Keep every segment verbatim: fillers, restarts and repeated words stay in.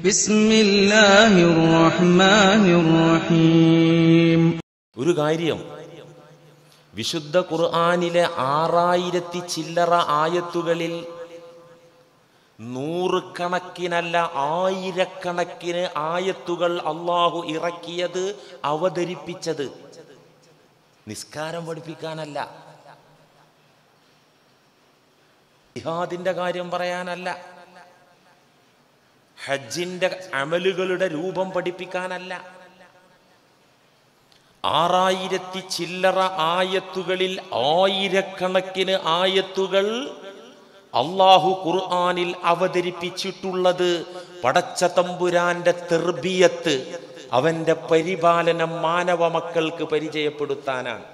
ബിസ്മില്ലാഹിർ റഹ്മാനിർ റഹീം. ഒരു കാര്യം, വിശുദ്ധ ഖുർആനിലെ ആറായിരത്തി ചില്ലറ ആയത്തുകളിൽ നൂറുകണക്കിനല്ല ആയിരക്കണക്കിന് ആയത്തുകൾ അള്ളാഹു ഇറക്കിയത്, അവതരിപ്പിച്ചത് നിസ്കാരം പഠിപ്പിക്കാനല്ല, ജിഹാദിന്റെ കാര്യം പറയാനല്ല, ഹജ്ജിന്റെ അമലുകളുടെ രൂപം പഠിപ്പിക്കാനല്ല. ആറായിരത്തി ചില്ലറ ആയത്തുകളിൽ ആയിരക്കണക്കിന് ആയത്തുകൾ അള്ളാഹു ഖുർആനിൽ അവതരിപ്പിച്ചിട്ടുള്ളത് പടച്ച തമ്പുരാന്റെ തർബിയത്ത്, അവന്റെ പരിപാലനം മാനവ മക്കൾക്ക് പരിചയപ്പെടുത്താനാണ്.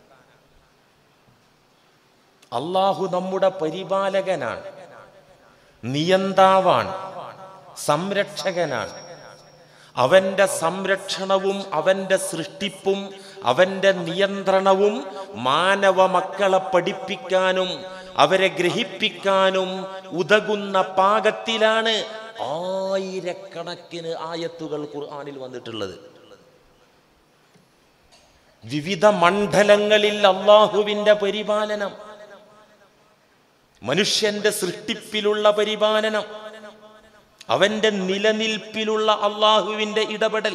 അള്ളാഹു നമ്മുടെ പരിപാലകനാണ്, നിയന്താവാണ്, സംരക്ഷകനാണ്. അവന്റെ സംരക്ഷണവും അവന്റെ സൃഷ്ടിപ്പും അവന്റെ നിയന്ത്രണവും മാനവ മക്കളെ പഠിപ്പിക്കാനും അവരെ ഗ്രഹിപ്പിക്കാനും ഉതകുന്ന പാകത്തിലാണ് ആയിരക്കണക്കിന് ആയത്തുകൾ ഖുർആനിൽ വന്നിട്ടുള്ളത്. വിവിധ മണ്ഡലങ്ങളിൽ അള്ളാഹുവിന്റെ പരിപാലനം, മനുഷ്യന്റെ സൃഷ്ടിപ്പിലുള്ള പരിപാലനം, അവന്റെ നിലനിൽപ്പിലുള്ള അള്ളാഹുവിന്റെ ഇടപെടൽ,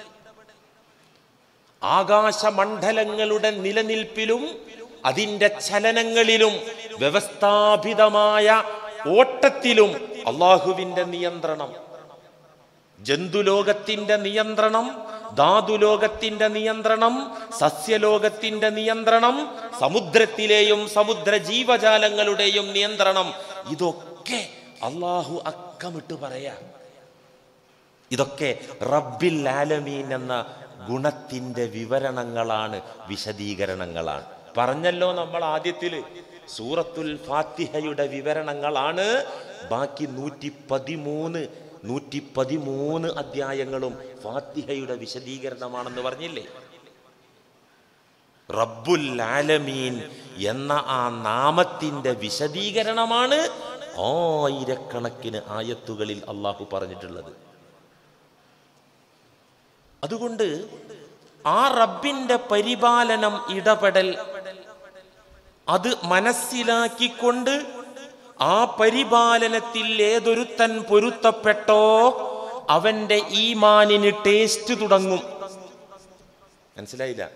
ആകാശമണ്ഡലങ്ങളുടെ നിലനിൽപ്പിലും അതിൻ്റെ ചലനങ്ങളിലും വ്യവസ്ഥാപിതമായ ഓട്ടത്തിലും അള്ളാഹുവിന്റെ നിയന്ത്രണം, ജന്തുലോകത്തിന്റെ നിയന്ത്രണം, ധാതുലോകത്തിന്റെ നിയന്ത്രണം, സസ്യലോകത്തിന്റെ നിയന്ത്രണം, സമുദ്രത്തിലെയും സമുദ്ര ജീവജാലങ്ങളുടെയും നിയന്ത്രണം, ഇതൊക്കെ അള്ളാഹു അക്കമിട്ട് പറയാ. ഇതൊക്കെ റബ്ബിൽ ആലമീൻ എന്ന ഗുണത്തിന്റെ വിവരണങ്ങളാണ്, വിശദീകരണങ്ങളാണ്. പറഞ്ഞല്ലോ നമ്മൾ ആദ്യത്തില് സൂറത്തുൽ ഫാത്തിഹയുടെ വിവരണങ്ങളാണ്. ബാക്കി നൂറ്റി പതിമൂന്ന് നൂറ്റി പതിമൂന്ന് അധ്യായങ്ങളും ഫാത്തിഹയുടെ വിശദീകരണമാണെന്ന് പറഞ്ഞില്ലേ? റബ്ബുൽ ആലമീൻ എന്ന ആ നാമത്തിന്റെ വിശദീകരണമാണ് ആയിരക്കണക്കിന് ആയത്തുകളിൽ അള്ളാഹു പറഞ്ഞിട്ടുള്ളത്. അതുകൊണ്ട് ആ റബ്ബിന്റെ പരിപാലനം, ഇടപെടൽ, അത് മനസ്സിലാക്കിക്കൊണ്ട് ആ പരിപാലനത്തിൽ ഏതൊരുത്തൻ പൊരുത്തപ്പെട്ടോ അവന്റെ ഈമാനിന് ടേസ്റ്റ് തുടങ്ങും. മനസ്സിലായില്ല?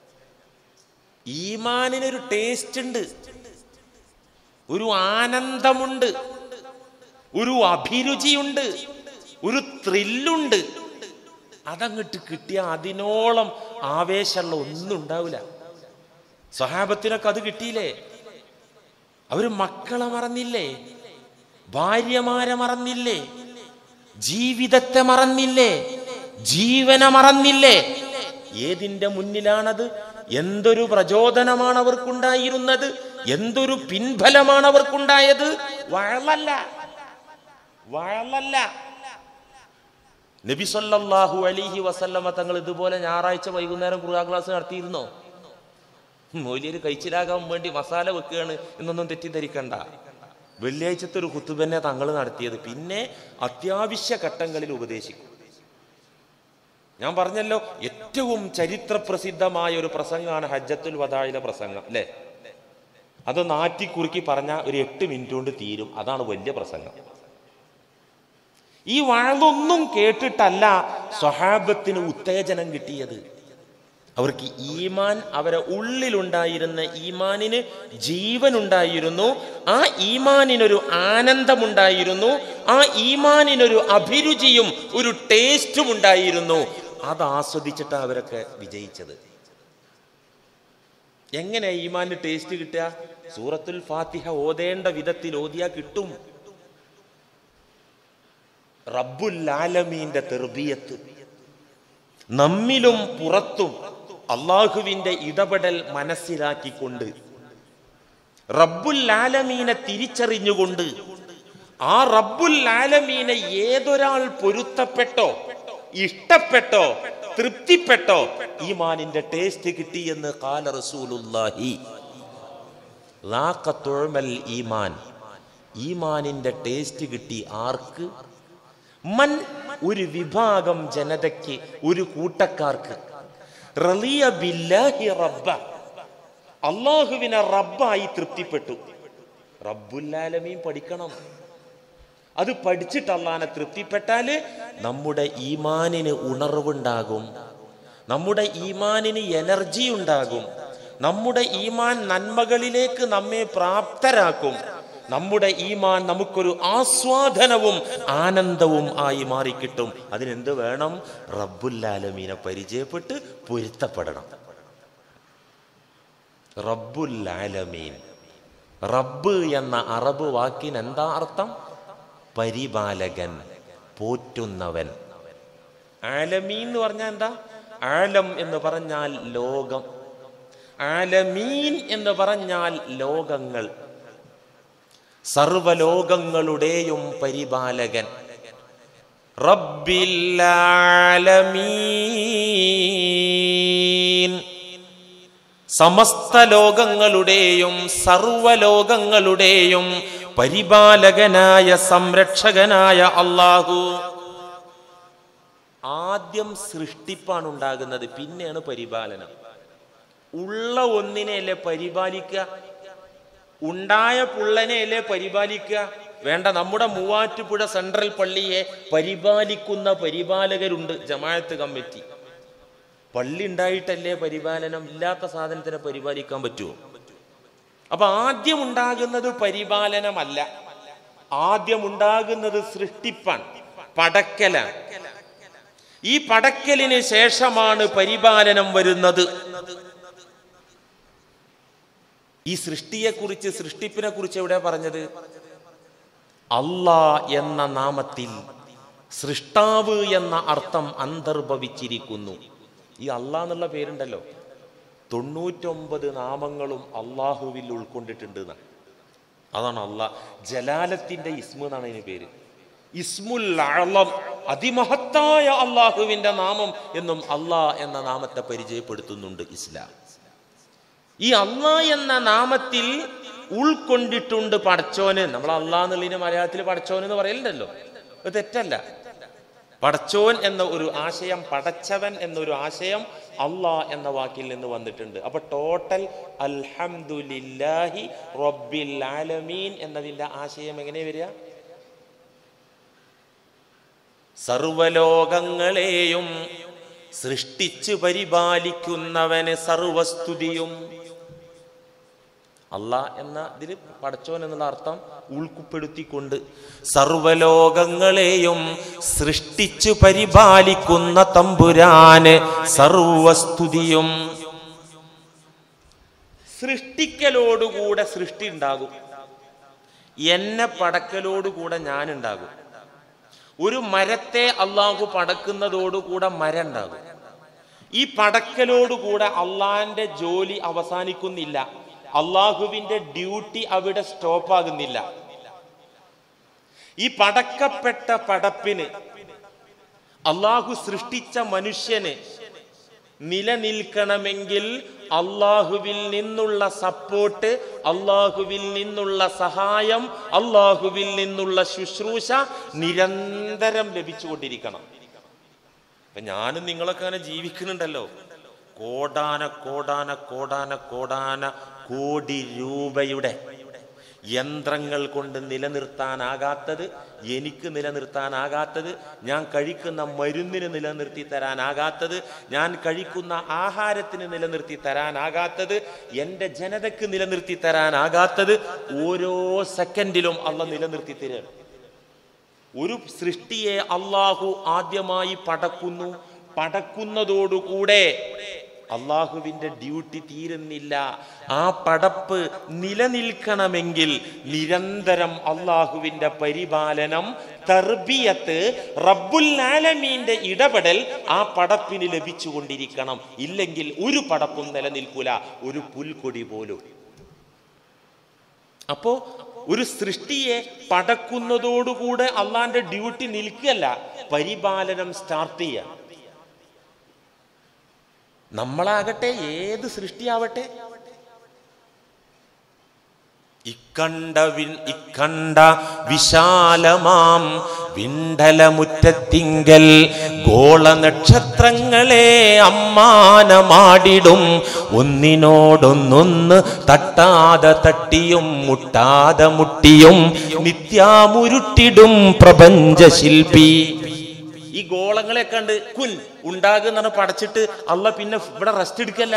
ഈമാനിനൊരു ടേസ്റ്റ് ഉണ്ട്, ഒരു ആനന്ദമുണ്ട്, ഒരു അഭിരുചിയുണ്ട്, ഒരു ത്രില്ലുണ്ട്. അതങ്ങോട്ട് കിട്ടിയ അതിനോളം ആവേശമുള്ള ഒന്നും ഉണ്ടാവില്ല. സ്വഹാബത്തിനൊക്കെ അത് കിട്ടിയില്ലേ? അവര് മക്കളെ മറന്നില്ലേ? ഭാര്യമാരെ മറന്നില്ലേ? ജീവിതത്തെ മറന്നില്ലേ? ജീവനെ മറന്നില്ലേ? ഏതിന്റെ മുന്നിലാണത്? എന്തൊരു പ്രചോദനമാണ് അവർക്കുണ്ടായിരുന്നത്? എന്തൊരു പിൻഫലമാണ് അവർക്കുണ്ടായത്? വഴലല്ല, വഴലല്ല. നബി സല്ലല്ലാഹു അലൈഹി വസല്ലമ തങ്ങൾ ഇതുപോലെ ഞായറാഴ്ച വൈകുന്നേരം ഖുർആൻ ക്ലാസ് നടത്തിയിരുന്നോ? മൗലിയർ കഴിച്ചിലാകാൻ വേണ്ടി മസാല വെക്കുകയാണ് എന്നൊന്നും തെറ്റിദ്ധരിക്കണ്ട. വെള്ളിയാഴ്ചത്തെ ഒരു ഖുതുബനെ തങ്ങൾ നടത്തിയത്. പിന്നെ അത്യാവശ്യ ഘട്ടങ്ങളിൽ ഉപദേശിക്കും. ഞാൻ പറഞ്ഞല്ലോ, ഏറ്റവും ചരിത്ര പ്രസിദ്ധമായ ഒരു പ്രസംഗമാണ് ഹജ്ജത്തുൽ വദാഇലെ പ്രസംഗം, അല്ലേ? അത് നാറ്റിക്കുറുക്കി പറഞ്ഞാൽ ഒരു എട്ട് മിനിറ്റ് കൊണ്ട് തീരും. അതാണ് വലിയ പ്രസംഗം. ഈ വഅദൊന്നും കേട്ടിട്ടല്ല സ്വഹാബത്തിന് ഉത്തേജനം കിട്ടിയത്. അവർക്ക് ഈമാൻ, അവരെ ഉള്ളിലുണ്ടായിരുന്ന ഈമാനിന് ജീവനുണ്ടായിരുന്നു. ആ ഈമാനിനൊരു ആനന്ദമുണ്ടായിരുന്നു. ആ ഈമാനിനൊരു അഭിരുചിയും ഒരു ടേസ്റ്റും ഉണ്ടായിരുന്നു. അത് ആസ്വദിച്ചിട്ടാണ് അവരൊക്കെ വിജയിച്ചത്. എങ്ങനെ ഈമാനിന് ടേസ്റ്റ് കിട്ടുക? സൂറത്തുൽ ഫാത്തിഹ ഓതേണ്ട വിധത്തിൽ ഓതിയാ കിട്ടും. റബ്ബുൽ ആലമീന്റെ തർബിയത്ത്, നമ്മിലും പുറത്തും അള്ളാഹുവിന്റെ ഇടപെടൽ മനസ്സിലാക്കിക്കൊണ്ട്, റബ്ബുൽ ആലമീനെ തിരിച്ചറിഞ്ഞുകൊണ്ട്, ആ റബ്ബുൽ ആലമീനെ ഏതൊരാൾ പൊരുത്തപ്പെട്ടോ, ഇഷ്ടപ്പെട്ടോ, തൃപ്തിപ്പെട്ടോ, ഈമാനിന്റെ ടേസ്റ്റ് കിട്ടിയെന്ന് ഖാല റസൂലുള്ളാഹി. ലാഖത്തുൽ ഈമാൻ, ഈമാനിന്റെ ടേസ്റ്റ് കിട്ടി. ആർക്ക്? മൻ ഒരു വിഭാഗം ജനതയ്ക്ക്, ഒരു കൂട്ടക്കാർക്ക് റളിയ ബില്ലാഹി റബ്ബ, അള്ളാഹുവിനെ റബ്ബായി തൃപ്തിപ്പെട്ടു. റബ്ബുൽ ആലമീൻ പഠിക്കണം. അത് പഠിച്ചിട്ട് അള്ളാഹനെ തൃപ്തിപ്പെട്ടാല് നമ്മുടെ ഈമാനിന് ഉണർവുണ്ടാകും, നമ്മുടെ ഈമാനിന് എനർജി ഉണ്ടാകും, നമ്മുടെ ഈമാൻ നന്മകളിലേക്ക് നമ്മെ പ്രാപ്തരാക്കും. നമ്മുടെ ഈമാൻ നമുക്കൊരു ആസ്വാദനവും ആനന്ദവും ആയി മാറിക്കിട്ടും. അതിനെന്ത് വേണം? റബ്ബുൽ ആലമീനെ പരിചയപ്പെട്ട് പൊരുത്തപ്പെടണം. റബ്ബുൽ ആലമീൻ, റബ്ബ് എന്ന അറബ് വാക്കിന് എന്താ അർത്ഥം? പരിപാലകൻ, പോറ്റുന്നവൻ. ആലമീൻ എന്ന് പറഞ്ഞാൽ എന്താ? ആലം എന്ന് പറഞ്ഞാൽ ലോകം, ആലമീൻ എന്ന് പറഞ്ഞാൽ ലോകങ്ങൾ, സർവലോകങ്ങളുടെയും പരിപാലകൻ. റബ്ബിൽ ആലമീൻ, സമസ്ത ലോകങ്ങളുടെയും സർവലോകങ്ങളുടെയും പരിപാലകനായ സംരക്ഷകനായ അല്ലാഹു. ആദ്യം സൃഷ്ടിപ്പാണ് ഉണ്ടാകുന്നത്, പിന്നെയാണ് പരിപാലനം. ഉള്ള ഒന്നിനെയല്ലേ പരിപാലിക്കുക? ഉണ്ടായ പുള്ളനെയല്ലേ പരിപാലിക്കുക? വേണ്ട, നമ്മുടെ മൂവാറ്റുപുഴ സെൻട്രൽ പള്ളിയെ പരിപാലിക്കുന്ന പരിപാലകരുണ്ട്, ജമാഅത്ത് കമ്മിറ്റി. പള്ളി ഉണ്ടായിട്ടല്ലേ പരിപാലനം? ഇല്ലാത്ത സാധനത്തിനെ പരിപാലിക്കാൻ പറ്റുമോ? അപ്പൊ ആദ്യം ഉണ്ടാകുന്നത് പരിപാലനമല്ല, ആദ്യം ഉണ്ടാകുന്നത് സൃഷ്ടിപ്പാണ്, പടക്കലാണ്. ഈ പടക്കലിന് ശേഷമാണ് പരിപാലനം വരുന്നത്. ഈ സൃഷ്ടിയെക്കുറിച്ച്, സൃഷ്ടിപ്പിനെ കുറിച്ച് എവിടെ പറഞ്ഞത്? അല്ലാ എന്ന നാമത്തിൽ സൃഷ്ടാവ് എന്ന അർത്ഥം അന്തർഭവിച്ചിരിക്കുന്നു. ഈ അല്ലാ എന്നുള്ള പേരുണ്ടല്ലോ, തൊണ്ണൂറ്റൊമ്പത് നാമങ്ങളും അള്ളാഹുവിൽ ഉൾക്കൊണ്ടിട്ടുണ്ട് എന്നാണ്. അതാണ് അള്ളാഹ്. ജലാലത്തിന്റെ ഇസ്മു എന്നാണ് അതിന് പേര്. ഇസ്മുൽ അഅ്ളം, അതിമഹത്തായ അള്ളാഹുവിന്റെ നാമം എന്നും അല്ലാ എന്ന നാമത്തെ പരിചയപ്പെടുത്തുന്നുണ്ട് ഇസ്ലാം. ഈ അല്ലാ എന്ന നാമത്തിൽ ഉൾക്കൊണ്ടിട്ടുണ്ട് പടച്ചോന്. നമ്മൾ അല്ലാ എന്നുള്ളതിന് മലയാളത്തിൽ പടച്ചോൻ എന്ന് പറയലുണ്ടല്ലോ, അത് തെറ്റല്ല. പടച്ചോൻ എന്ന ഒരു ആശയം, പടച്ചവൻ എന്നൊരു ആശയം അല്ലാ എന്ന വാക്കിൽ നിന്ന് വന്നിട്ടുണ്ട്. അപ്പൊ ടോട്ടൽ അൽഹംദുലില്ലാഹി റബ്ബിൽ ആലമീൻ എന്നതിന്റെ ആശയം എങ്ങനെ വരിക? സർവലോകങ്ങളെയും സൃഷ്ടിച്ചു പരിപാലിക്കുന്നവന് സർവസ്തുതിയും. അല്ലാ എന്ന ഇതിൽ പടച്ചോൻ എന്നുള്ള അർത്ഥം ഉൾപ്പെടുത്തിക്കൊണ്ട് സർവലോകങ്ങളെയും സൃഷ്ടിച്ചു പരിപാലിക്കുന്ന തമ്പുരാന് സർവസ്തുതിയും. സൃഷ്ടിക്കലോടുകൂടെ സൃഷ്ടി ഉണ്ടാകും, എന്നെ പടക്കലോടുകൂടെ ഞാനുണ്ടാകും. ഒരു മരത്തെ അള്ളാഹു പടക്കുന്നതോടുകൂടെ മരം ഉണ്ടാകും. ഈ പടക്കലോടുകൂടെ അള്ളാഹിന്റെ ജോലി അവസാനിക്കുന്നില്ല, അള്ളാഹുവിന്റെ ഡ്യൂട്ടി അവിടെ സ്റ്റോപ്പ് ആകുന്നില്ല. ഈ പടക്കപ്പെട്ട പടപ്പിന്, അള്ളാഹു സൃഷ്ടിച്ച മനുഷ്യന് നിലനിൽക്കണമെങ്കിൽ അള്ളാഹുവിൽ നിന്നുള്ള സപ്പോർട്ട്, അള്ളാഹുവിൽ നിന്നുള്ള സഹായം, അള്ളാഹുവിൽ നിന്നുള്ള ശുശ്രൂഷ നിരന്തരം ലഭിച്ചുകൊണ്ടിരിക്കണം. അപ്പൊ ഞാനും നിങ്ങളൊക്കെ അങ്ങനെ ജീവിക്കുന്നുണ്ടല്ലോ. കോടാന കോടാന കോടാന കോടാന കോടി രൂപയുടെ യന്ത്രങ്ങൾ കൊണ്ട് നിലനിർത്താനാകാത്തത്, എനിക്ക് നിലനിർത്താനാകാത്തത്, ഞാൻ കഴിക്കുന്ന മരുന്നിന് നിലനിർത്തി തരാനാകാത്തത്, ഞാൻ കഴിക്കുന്ന ആഹാരത്തിന് നിലനിർത്തി തരാനാകാത്തത്, എൻ്റെ ജനതയ്ക്ക് നിലനിർത്തി തരാനാകാത്തത് ഓരോ സെക്കൻഡിലും അള്ളാഹ് നിലനിർത്തി തരുകയാണ്. ഒരു സൃഷ്ടിയെ അള്ളാഹു ആദ്യമായി പടക്കുന്നു. പടക്കുന്നതോടുകൂടെ അള്ളാഹുവിന്റെ ഡ്യൂട്ടി തീരുന്നില്ല. ആ പടപ്പ് നിലനിൽക്കണമെങ്കിൽ നിരന്തരം അള്ളാഹുവിന്റെ പരിപാലനം, തർബിയത്ത്, റബ്ബുൽ ആലമീന്റെ ഇടപെടൽ ആ പടപ്പിന് ലഭിച്ചുകൊണ്ടിരിക്കണം. ഇല്ലെങ്കിൽ ഒരു പടപ്പും നിലനിൽക്കൂല, ഒരു പുൽക്കൊടി പോലും. അപ്പോ ഒരു സൃഷ്ടിയെ പടക്കുന്നതോടുകൂടെ അള്ളാന്റെ ഡ്യൂട്ടി നിൽക്കുകയല്ല, പരിപാലനം സ്റ്റാർട്ട് ചെയ്യാം. നമ്മളാകട്ടെ, ഏത് സൃഷ്ടിയാവട്ടെ, ഇക്കണ്ട വിൻ ഇക്കണ്ട വിശാലമാം വിണ്ടലമുറ്റത്തിങ്കൽ ഗോള നക്ഷത്രങ്ങളെ അമ്മാനമാടിടും ഒന്നിനോടൊന്നൊന്ന് തട്ടാതെ തട്ടിയും മുട്ടാതെ മുട്ടിയും നിത്യാമുരുട്ടിടും പ്രപഞ്ചശില്പി. ഈ ഗോളങ്ങളെ കണ്ട് കുൻ ഉണ്ടാകുന്ന പടച്ചിട്ട് അല്ല പിന്നെ ഇവിടെ റെസ്റ്റ് എടുക്കല്ല.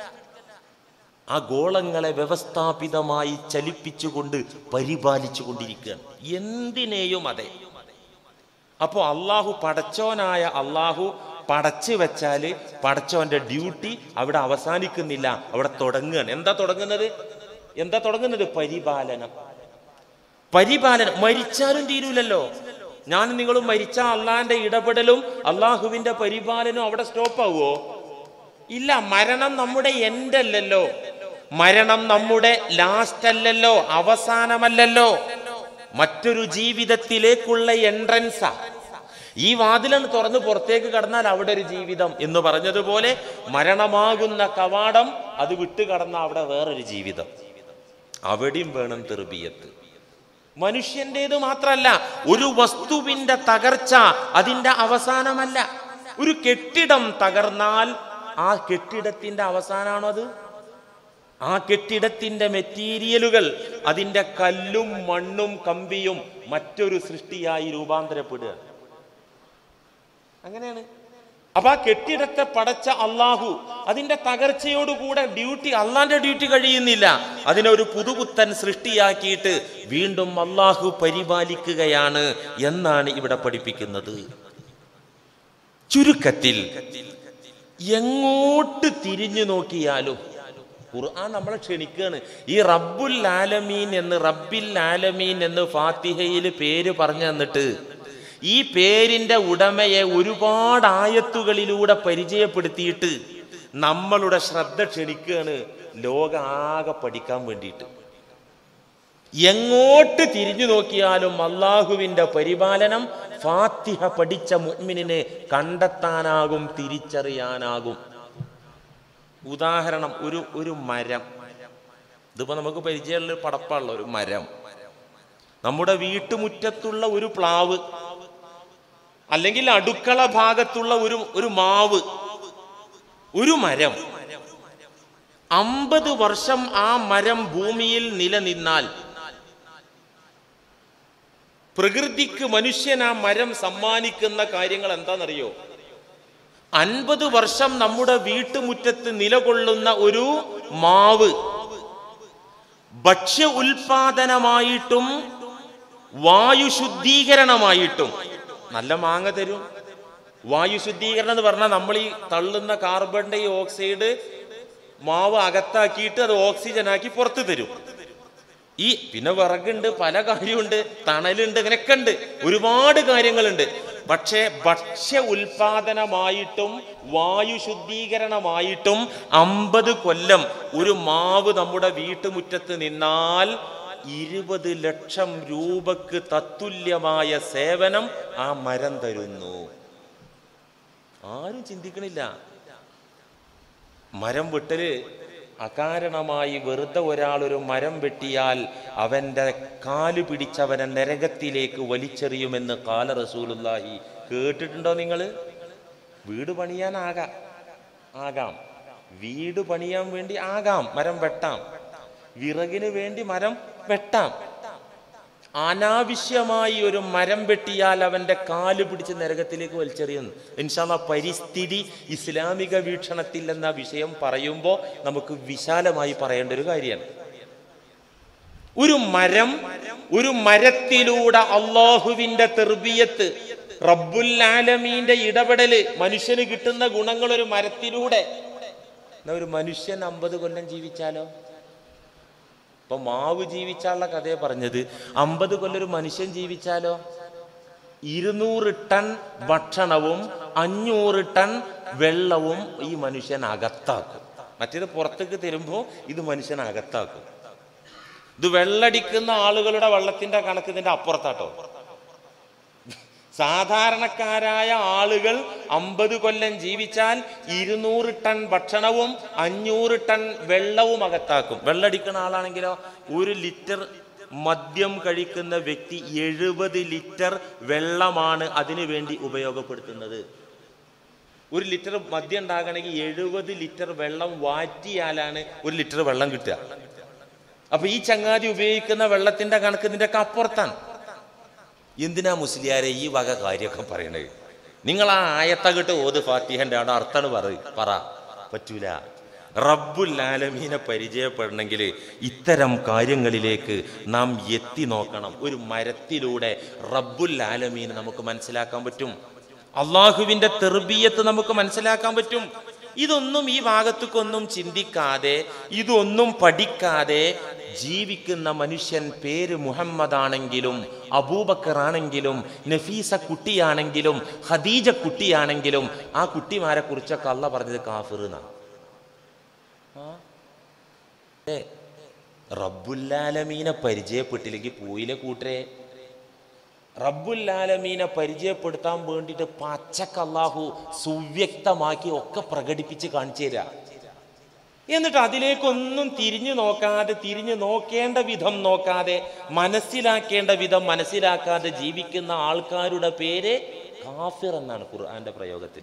ആ ഗോളങ്ങളെ വ്യവസ്ഥാപിതമായി ചലിപ്പിച്ചുകൊണ്ട് പരിപാലിച്ചു കൊണ്ടിരിക്കുകയാണ്. എന്തിനേയും അതെ. അപ്പോൾ അള്ളാഹു പടച്ചോനായ അള്ളാഹു പടച്ചു വെച്ചാല് പടച്ചോന്റെ ഡ്യൂട്ടി അവിടെ അവസാനിക്കുന്നില്ല, അവിടെ തുടങ്ങുകയാണ്. എന്താ തുടങ്ങുന്നത്? എന്താ തുടങ്ങുന്നത്? പരിപാലനം. പരിപാലനം. മരിച്ചാലും തീരൂലല്ലോ. ഞാൻ നിങ്ങളും മരിച്ച അള്ളാഹിന്റെ ഇടപെടലും അള്ളാഹുവിന്റെ പരിപാലനവും അവിടെ സ്റ്റോപ്പ് ആവുമോ? ഇല്ല. മരണം നമ്മുടെ എൻഡ് അല്ലല്ലോ, മരണം നമ്മുടെ ലാസ്റ്റ് അല്ലല്ലോ, അവസാനമല്ലല്ലോ, മറ്റൊരു ജീവിതത്തിലേക്കുള്ള എൻട്രൻസാ. ഈ വാതിലാണ് തുറന്ന് പുറത്തേക്ക് കടന്നാൽ അവിടെ ഒരു ജീവിതം എന്ന് പറഞ്ഞതുപോലെ മരണമാകുന്ന കവാടം അത് വിട്ടു കടന്ന അവിടെ വേറൊരു ജീവിതം. അവിടെയും വേണം തെർബിയത്ത്. മനുഷ്യൻ്റേത് മാത്രമല്ല, ഒരു വസ്തുവിന്റെ തകർച്ച അതിന്റെ അവസാനമല്ല. ഒരു കെട്ടിടം തകർന്നാൽ ആ കെട്ടിടത്തിന്റെ അവസാനമാണോ അത്? ആ കെട്ടിടത്തിന്റെ മെറ്റീരിയലുകൾ, അതിന്റെ കല്ലും മണ്ണും കമ്പിയും മറ്റൊരു സൃഷ്ടിയായി രൂപാന്തരപ്പെടുക. അങ്ങനെയാണ്. അപ്പൊ ആ കെട്ടിടത്തെ പടച്ച അള്ളാഹു അതിന്റെ തകർച്ചയോടുകൂടെ ഡ്യൂട്ടി, അള്ളാന്റെ ഡ്യൂട്ടി കഴിയുന്നില്ല, അതിനൊരു പുതുപുത്തൻ സൃഷ്ടിയാക്കിയിട്ട് വീണ്ടും അള്ളാഹു പരിപാലിക്കുകയാണ് എന്നാണ് ഇവിടെ പഠിപ്പിക്കുന്നത്. ചുരുക്കത്തിൽ എങ്ങോട്ട് തിരിഞ്ഞു നോക്കിയാലും ഖുർആൻ നമ്മളെ ക്ഷണിക്കുകയാണ്. ഈ റബ്ബുൽ ആലമീൻ എന്ന് റബ്ബിൽ ആലമീൻ എന്ന് ഫാത്തിഹയിൽ പേര് പറഞ്ഞു തന്നിട്ട് ഈ പേരിന്റെ ഉടമയെ ഒരുപാട് ആയത്തുകളിലൂടെ പരിചയപ്പെടുത്തിയിട്ട് നമ്മളുടെ ശ്രദ്ധ ക്ഷണിക്കുകയാണ് ലോകാകെ പഠിക്കാൻ വേണ്ടിയിട്ട്. എങ്ങോട്ട് തിരിഞ്ഞു നോക്കിയാലും അള്ളാഹുവിന്റെ പരിപാലനം ഫാത്തിഹ പഠിച്ച മുഅ്മിനിനെ കണ്ടെത്താനാകും, തിരിച്ചറിയാനാകും. ഉദാഹരണം, ഒരു ഒരു മരം. ഇതിപ്പോ നമുക്ക് പരിചയമുള്ള പടപ്പുള്ള ഒരു മരം, നമ്മുടെ വീട്ടുമുറ്റത്തുള്ള ഒരു പ്ലാവ്, അല്ലെങ്കിൽ അടുക്കള ഭാഗത്തുള്ള ഒരു ഒരു മാവ്, ഒരു മരം. അമ്പത് വർഷം ആ മരം ഭൂമിയിൽ നിലനിന്നാൽ പ്രകൃതിക്ക് മനുഷ്യൻ ആ മരം സമ്മാനിക്കുന്ന കാര്യങ്ങൾ എന്താണെന്നറിയോ? അൻപത് വർഷം നമ്മുടെ വീട്ടുമുറ്റത്ത് നിലകൊള്ളുന്ന ഒരു മാവ് ഭക്ഷ്യ ഉൽപാദനമായിട്ടും വായു ശുദ്ധീകരണമായിട്ടും നല്ല മാങ്ങ തരും. വായു ശുദ്ധീകരണം എന്ന് പറഞ്ഞാൽ നമ്മൾ ഈ തള്ളുന്ന കാർബൺ ഡൈ ഓക്സൈഡ് മാവ് അകത്താക്കിയിട്ട് അത് ഓക്സിജനാക്കി പുറത്തു തരും. ഈ പിന്നെ വിറകുണ്ട്, പല കാര്യമുണ്ട്, തണലുണ്ട്, ഇങ്ങനെയൊക്കെ ഉണ്ട്, ഒരുപാട് കാര്യങ്ങളുണ്ട്. പക്ഷേ ഭക്ഷ്യ ഉൽപാദനമായിട്ടും വായു ശുദ്ധീകരണമായിട്ടും അമ്പത് കൊല്ലം ഒരു മാവ് നമ്മുടെ വീട്ടുമുറ്റത്ത് നിന്നാൽ ഇരുപത് ലക്ഷം രൂപക്ക് തത്തുല്യമായ സേവനം ആ മരം തരുന്നു. ആരും ചിന്തിക്കണില്ല. മരം വെട്ടല് അകാരണമായി വെറുതെ ഒരാളൊരു മരം വെട്ടിയാൽ അവന്റെ കാല് പിടിച്ചവനെ നരകത്തിലേക്ക് വലിച്ചെറിയുമെന്ന് ഖാല റസൂലുള്ളാഹി. കേട്ടിട്ടുണ്ടോ നിങ്ങൾ? വീട് പണിയാനാകാം ആകാം വീട് പണിയാൻ വേണ്ടി ആകാം മരം വെട്ടാം, വിറകിന് വേണ്ടി മരം വെട്ടാം. അനാവശ്യമായി ഒരു മരം വെട്ടിയാൽ അവന്റെ കാല് പിടിച്ച് നരകത്തിലേക്ക് വലിച്ചെറിയുന്നു. ഇൻഷാ അല്ലാഹ് പരിസ്ഥിതി ഇസ്ലാമിക വീക്ഷണത്തിൽ എന്ന വിഷയം പറയുമ്പോൾ നമുക്ക് വിശാലമായി പറയേണ്ട ഒരു കാര്യമാണ്. ഒരു മരം, ഒരു മരത്തിലൂടെ അള്ളാഹുവിന്റെ തെർബിയത്ത്, റബ്ബുൽ ആലമീന്റെ ഇടപെടല്, മനുഷ്യന് കിട്ടുന്ന ഗുണങ്ങൾ ഒരു മരത്തിലൂടെ. ഒരു മനുഷ്യൻ അമ്പത് കൊല്ലം ജീവിച്ചാലോ? ഇപ്പൊ മാവ് ജീവിച്ചാലുള്ള കഥയെ പറഞ്ഞത്. അമ്പത് കൊല്ലം ഒരു മനുഷ്യൻ ജീവിച്ചാലോ? ഇരുന്നൂറ് ടൺ ഭക്ഷണവും അഞ്ഞൂറ് ടൺ വെള്ളവും ഈ മനുഷ്യൻ അകത്താക്കും. മറ്റേത് പുറത്തേക്ക് തരുമ്പോൾ ഇത് മനുഷ്യൻ അകത്താക്കും. ഇത് വെള്ളടിക്കുന്ന ആളുകളുടെ വെള്ളത്തിന്റെ കണക്ക് ഇതിന്റെ അപ്പുറത്താട്ടോ. സാധാരണക്കാരായ ആളുകൾ അമ്പത് കൊല്ലം ജീവിച്ചാൽ ഇരുന്നൂറ് ടൺ ഭക്ഷണവും അഞ്ഞൂറ് ടൺ വെള്ളവും അകത്താക്കും. വെള്ളടിക്കുന്ന ആളാണെങ്കിലോ ഒരു ലിറ്റർ മദ്യം കഴിക്കുന്ന വ്യക്തി എഴുപത് ലിറ്റർ വെള്ളമാണ് അതിനു വേണ്ടി ഉപയോഗപ്പെടുത്തുന്നത്. ഒരു ലിറ്റർ മദ്യം ഉണ്ടാകണമെങ്കിൽ എഴുപത് ലിറ്റർ വെള്ളം വാറ്റിയാലാണ് ഒരു ലിറ്റർ വെള്ളം കിട്ടുക. അപ്പൊ ഈ ചങ്ങാതി ഉപയോഗിക്കുന്ന വെള്ളത്തിന്റെ കണക്ക് ഇതിൻ്റെയൊക്കെ അപ്പുറത്താണ്. എന്തിനാ മുസ്ലിയാരെ ഈ വക കാര്യമൊക്കെ പറയണത്? നിങ്ങൾ ആ ആയത്തകട്ട് ഓത് ഫാത്തിഹന്റെ അവിടെ അർത്ഥാണ് പറ പറ പറ്റൂല. റബ്ബുൽ ആലമീനെ പരിചയപ്പെടണമെങ്കിൽ ഇത്തരം കാര്യങ്ങളിലേക്ക് നാം എത്തി നോക്കണം. ഒരു മരത്തിലൂടെ റബ്ബുൽ ആലമീനെ നമുക്ക് മനസ്സിലാക്കാൻ പറ്റും. അള്ളാഹുവിന്റെ തെർബിയത്ത് നമുക്ക് മനസ്സിലാക്കാൻ പറ്റും. ഇതൊന്നും ഈ ഭാഗത്തേക്കൊന്നും ചിന്തിക്കാതെ ഇതൊന്നും പഠിക്കാതെ ജീവിക്കുന്ന മനുഷ്യൻ പേര് മുഹമ്മദ് ആണെങ്കിലും അബൂബക്കർ ആണെങ്കിലും നഫീസ കുട്ടിയാണെങ്കിലും ഖദീജ കുട്ടിയാണെങ്കിലും ആ കുട്ടിമാരെ കുറിച്ചൊക്കെ അള്ളാഹ് പറഞ്ഞത് കാഫിർ എന്നാണ്. റബ്ബുൽ ആലമീനെ പരിചയപ്പെട്ടില്ലെങ്കിൽ പോയിലെ കൂട്ടരെ. റബ്ബുൽ ആലമീനെ പരിചയപ്പെടുത്താൻ വേണ്ടിയിട്ട് പച്ചക്ക് അല്ലാഹു സുവ്യക്തമാക്കി ഒക്കെ പ്രകടിപ്പിച്ച് കാണിച്ചു തരാം. എന്നിട്ട് അതിലേക്കൊന്നും തിരിഞ്ഞു നോക്കാതെ തിരിഞ്ഞു നോക്കേണ്ട വിധം നോക്കാതെ മനസ്സിലാക്കേണ്ട വിധം മനസ്സിലാക്കാതെ ജീവിക്കുന്ന ആൾക്കാരുടെ പേര് കാഫിർ എന്നാണ് ഖുർആന്റെ പ്രയോഗത്തിൽ.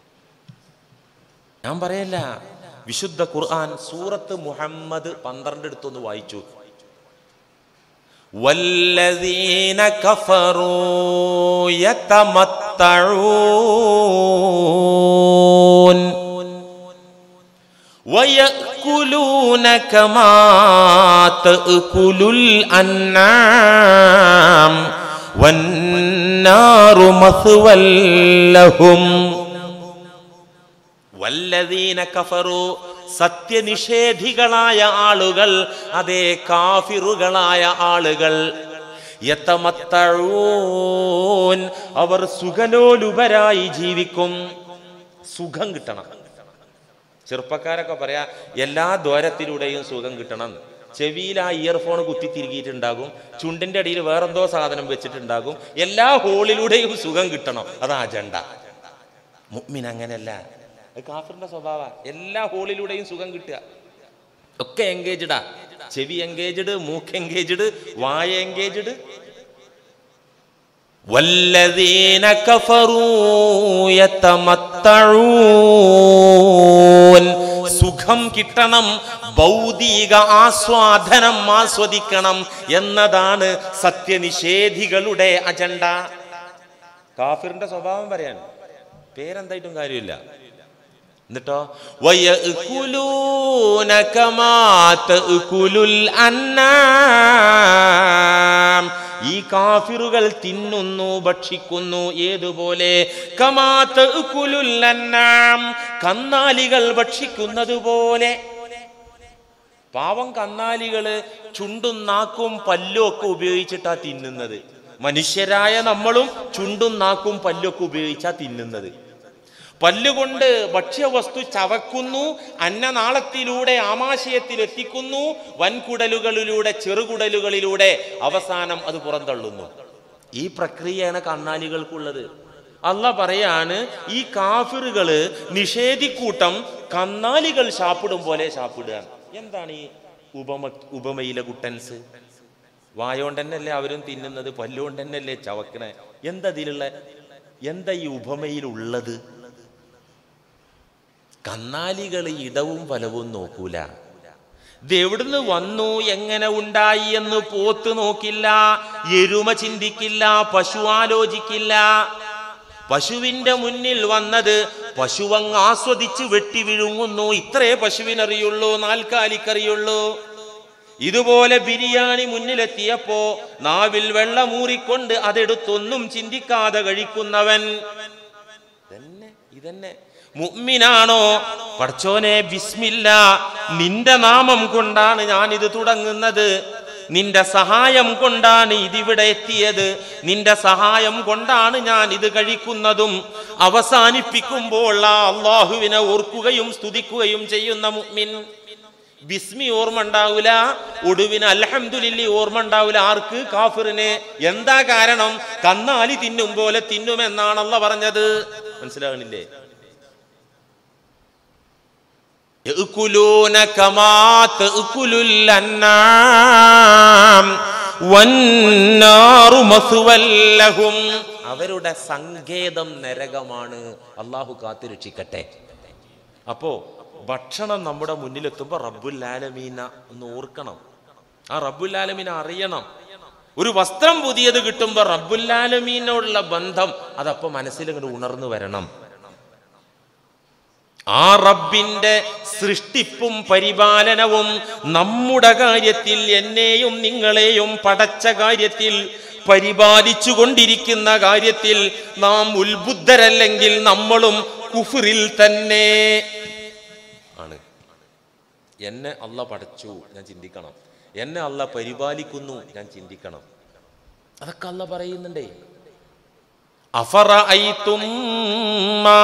ഞാൻ പറയല്ല, വിശുദ്ധ ഖുർആൻ സൂറത്ത് മുഹമ്മദ് പന്ത്രണ്ട് എടുത്തൊന്ന് വായിച്ചു. വല്ലദീന കഫറൂ യതമത്തഊൻ വയഅകുലൂന കമാ തഅകുലുൽ അൻആം വന്നാറു മസ്വൽ ലഹും. വല്ലദീന കഫറൂ, സത്യനിഷേധികളായ ആളുകൾ, അതേ കാഫിറുകളായ ആളുകൾ, യതമത്തഊൻ, അവർ സുഖലോലുപരായി ജീവിക്കും. സുഖം കിട്ടണം. ചെറുപ്പക്കാരൊക്കെ പറയാ എല്ലാ ദ്വാരത്തിലൂടെയും സുഖം കിട്ടണം. ചെവിയിൽ ആ ഇയർഫോൺ കുത്തി തിരികിയിട്ടുണ്ടാകും, ചുണ്ടിന്റെ അടിയിൽ വേറെന്തോ സാധനം വെച്ചിട്ടുണ്ടാകും, എല്ലാ ഹോളിലൂടെയും സുഖം കിട്ടണം. അതാ അജണ്ട. മുഅ്മിൻ അങ്ങനെയല്ല. കാഫിറിന്റെ സ്വഭാവ എല്ലാ ഹോളിലൂടെയും സുഖം കിട്ടുക. ഒക്കെ എൻഗേജ്ഡാ. ചെവി എൻഗേജ്ഡ്, മൂക്ക് എൻഗേജ്ഡ്, വായ എൻഗേജ്ഡ്. വല്ലദീന കഫറൂ യതമത്തഊൻ, സുഖം കിട്ടണം, ഭൗതിക ആസ്വാദനം ആസ്വദിക്കണം എന്നതാണ് സത്യനിഷേധികളുടെ അജണ്ട. കാഫിറിന്റെ സ്വഭാവം പറയാൻ പേരെന്തായിട്ടും കാര്യമില്ല. എന്നിട്ടോ വയഅകുലൂന കമാ തഅകുലുൽ അൻആം, ഈ കാഫിറുകൾ തിന്നുന്നു, ഭക്ഷിക്കുന്നു. ഏതുപോലെ? കമാ തഅകുലുൽ അൻആം, കന്നാലികൾ ഭക്ഷിക്കുന്നത് പോലെ. പാവം കന്നാലികള് ചുണ്ടും നാക്കും പല്ലും ഒക്കെ ഉപയോഗിച്ചിട്ടാ തിന്നുന്നത്. മനുഷ്യരായ നമ്മളും ചുണ്ടും നാക്കും പല്ലൊക്കെ ഉപയോഗിച്ചാ തിന്നുന്നത്. പല്ലുകൊണ്ട് ഭക്ഷ്യവസ്തു ചവക്കുന്നു, അന്നനാളത്തിലൂടെ ആമാശയത്തിൽ എത്തിക്കുന്നു, വൻകുടലുകളിലൂടെ ചെറുകുടലുകളിലൂടെ അവസാനം അത് പുറന്തള്ളുന്നു. ഈ പ്രക്രിയയാണ് കന്നാലികൾക്കുള്ളത്. അല്ലാഹ് പറയാണ്, ഈ കാഫിറുകള് നിഷേധിക്കൂട്ടം കന്നാലികൾ ശാപ്പിടും പോലെ ശാപ്പിടുക. എന്താണ് ഈ ഉപമ ഉപമയിലെ കുട്ടൻസ്? വായോണ്ട് തന്നെയല്ലേ അവരും തിന്നുന്നത്, പല്ലുകൊണ്ട് തന്നെയല്ലേ ചവക്കണേ? എന്താ ഇതിലുള്ള എന്താ ഈ ഉപമയിലുള്ളത്? കന്നാലികൾ ഇടവും വലവും നോക്കൂല. ഇത് എവിടുന്ന് വന്നു, എങ്ങനെ ഉണ്ടായി എന്ന് പോത്ത് നോക്കില്ല, എരുമ ചിന്തിക്കില്ല, പശു ആലോചിക്കില്ല. പശുവിന്റെ മുന്നിൽ വന്നത് പശുവങ്ങ് ആസ്വദിച്ച് വെട്ടി വിഴുങ്ങുന്നു. ഇത്രേ പശുവിനറിയുള്ളൂ, നാൽക്കാലിക്കറിയുള്ളൂ. ഇതുപോലെ ബിരിയാണി മുന്നിലെത്തിയപ്പോ നാവിൽ വെള്ളമൂറിക്കൊണ്ട് അതെടുത്തൊന്നും ചിന്തിക്കാതെ കഴിക്കുന്നവൻ തന്നെ ഇതന്നെ മുഅ്മിനാണോ? പടച്ചോനെ ബിസ്മില്ല, നിന്റെ നാമം കൊണ്ടാണ് ഞാൻ ഇത് തുടങ്ങുന്നത്, നിന്റെ സഹായം കൊണ്ടാണ് ഇതിവിടെ എത്തിയത്, നിന്റെ സഹായം കൊണ്ടാണ് ഞാൻ ഇത് കഴിക്കുന്നതും. അവസാനിപ്പിക്കുമ്പോൾ ആ അള്ളാഹുവിനെ ഓർക്കുകയും സ്തുതിക്കുകയും ചെയ്യുന്ന മുഅ്മിൻ. ബിസ്മി ഓർമ്മ ഉണ്ടാവൂല, ഒടുവിന് അൽഹംദുലില്ലാഹി ഓർമ്മ ഉണ്ടാവൂല. ആർക്ക്? കാഫിറിന്. എന്താ കാരണം? കന്നാലി തിന്നും പോലെ തിന്നുമെന്നാണ് അല്ലാഹ് പറഞ്ഞത്. മനസ്സിലാകണില്ലേ? യഅകുലൂന കമാ തഅകുലുൽ അൻആം വന്നാറു മസ്വൽ ലഹും. അവരുടെ സങ്കേതം നരകമാണ്. അല്ലാഹു കാത്തുരക്ഷിക്കട്ടെ. അപ്പോ ഭക്ഷണം നമ്മുടെ മുന്നിലെത്തുമ്പോൾ റബ്ബുൽ ആലമീന ഒന്ന് ഓർക്കണം. ആ റബ്ബുൽ ആലമീന അറിയണം. ഒരു വസ്ത്രം പുതിയത് കിട്ടുമ്പോൾ റബ്ബുൽ ആലമീനോടുള്ള ബന്ധം അതപ്പോ മനസ്സിൽ ഇങ്ങോട്ട് ഉണർന്നു വരണം. ആ റബ്ബിന്റെ സൃഷ്ടിപ്പും പരിപാലനവും നമ്മുടെ കാര്യത്തിൽ, എന്നെയും നിങ്ങളെയും പടച്ച കാര്യത്തിൽ, പരിപാലിച്ചു കൊണ്ടിരിക്കുന്ന കാര്യത്തിൽ നാം ഉത്ബുദ്ധരല്ലെങ്കിൽ നമ്മളും കുഫ്റിൽ തന്നെ ആണ്. എന്നെ അല്ലാഹ് പടച്ചു, ഞാൻ ചിന്തിക്കണം. എന്നെ അല്ലാഹ് പരിപാലിക്കുന്നു, ഞാൻ ചിന്തിക്കണം. അതൊക്കെ അല്ലാഹ് പറയുന്നുണ്ടേ. അഫറഅയ്തും മാ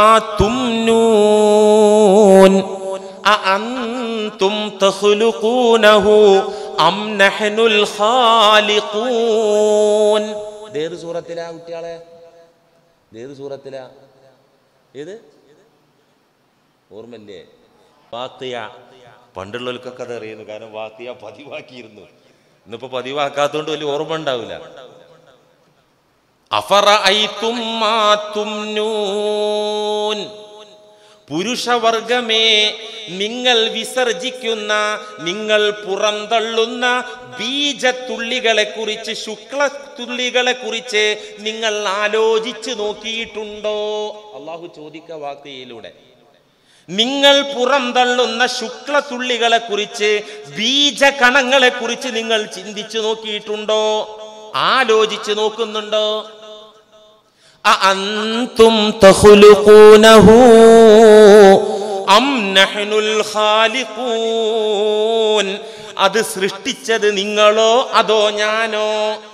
തുംനൂൻ അഅൻതും തഖ്ലുഖൂനഹു അം നഹ്നുൽ ഖാലിഖൂൻ. ഏത് സൂറത്തിലാ കുട്ടികളെ? ഏത് സൂറത്തിലാ? ഏത്? ഓർമ്മല്ലേ? വാഖിയ. പണ്ടുള്ളവർക്കൊക്കെ അത് അറിയുന്നു, കാരണം വാഖിയ പതിവാക്കിയിരുന്നു. ഇന്നിപ്പോ പതിവാക്കാത്തോണ്ട് വലിയ ഓർമ്മ ഉണ്ടാവില്ല. അഫറഅയ്തും മാ തുംനൂൻ. പുരുഷവർഗമേ, നിങ്ങൾ വിസർജിക്കുന്ന, നിങ്ങൾ പുറന്തള്ളുന്ന ബീജത്തുള്ളികളെ കുറിച്ച്, ശുക്ലത്തുള്ളികളെ കുറിച്ച് നിങ്ങൾ ആലോചിച്ച് നോക്കിയിട്ടുണ്ടോ? അള്ളാഹു ചോദിക്ക വാക്കയിലൂടെ. നിങ്ങൾ പുറന്തള്ളുന്ന ശുക്ലത്തുള്ളികളെ കുറിച്ച്, ബീജകണങ്ങളെ കുറിച്ച് നിങ്ങൾ ചിന്തിച്ചു നോക്കിയിട്ടുണ്ടോ? ആലോചിച്ച് നോക്കുന്നുണ്ടോ? അഅൻതും തഖ്ലുഖൂനഹു അം നഹ്നുൽ ഖാലിഖൂൻ. അത് സൃഷ്ടിച്ചത് നിങ്ങളോ അതോ ഞാനോ?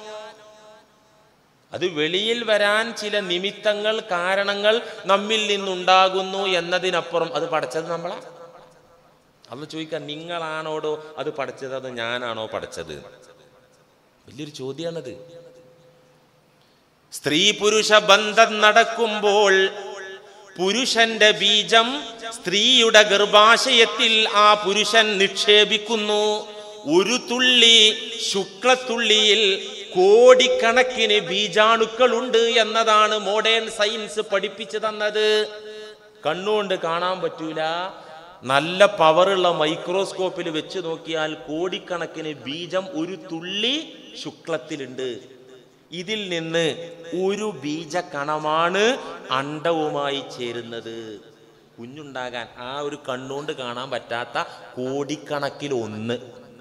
അത് വെളിയിൽ വരാൻ ചില നിമിത്തങ്ങൾ, കാരണങ്ങൾ നമ്മിൽ നിന്നുണ്ടാകുന്നു എന്നതിനപ്പുറം അത് പടച്ചത് നമ്മളാ? അത് ചോദിക്കാൻ, നിങ്ങളാണോടോ അത് പടച്ചത്, അത് ഞാനാണോ പടച്ചത്? വലിയൊരു ചോദ്യമാണത്. സ്ത്രീ പുരുഷ ബന്ധം നടക്കുമ്പോൾ പുരുഷന്റെ ബീജം സ്ത്രീയുടെ ഗർഭാശയത്തിൽ ആ പുരുഷൻ നിക്ഷേപിക്കുന്നു. ഒരു തുള്ളി ശുക്ലത്തുള്ളിയിൽ കോടിക്കണക്കിന് ബീജാണുക്കളുണ്ട് എന്നതാണ് മോഡേൺ സയൻസ് പഠിപ്പിച്ചു തന്നത്. കണ്ണുകൊണ്ട് കാണാൻ പറ്റൂല, നല്ല പവറുള്ള മൈക്രോസ്കോപ്പിൽ വെച്ച് നോക്കിയാൽ കോടിക്കണക്കിന് ബീജം ഒരു തുള്ളി ശുക്ലത്തിലുണ്ട്. ഇതിൽ നിന്ന് ഒരു ബീജകണമാണ് അണ്ഡവുമായി ചേരുന്നത്. കുഞ്ഞുണ്ടാകാൻ ആ ഒരു കണ്ണുകൊണ്ട് കാണാൻ പറ്റാത്ത കോടിക്കണക്കിൽ ഒന്ന്.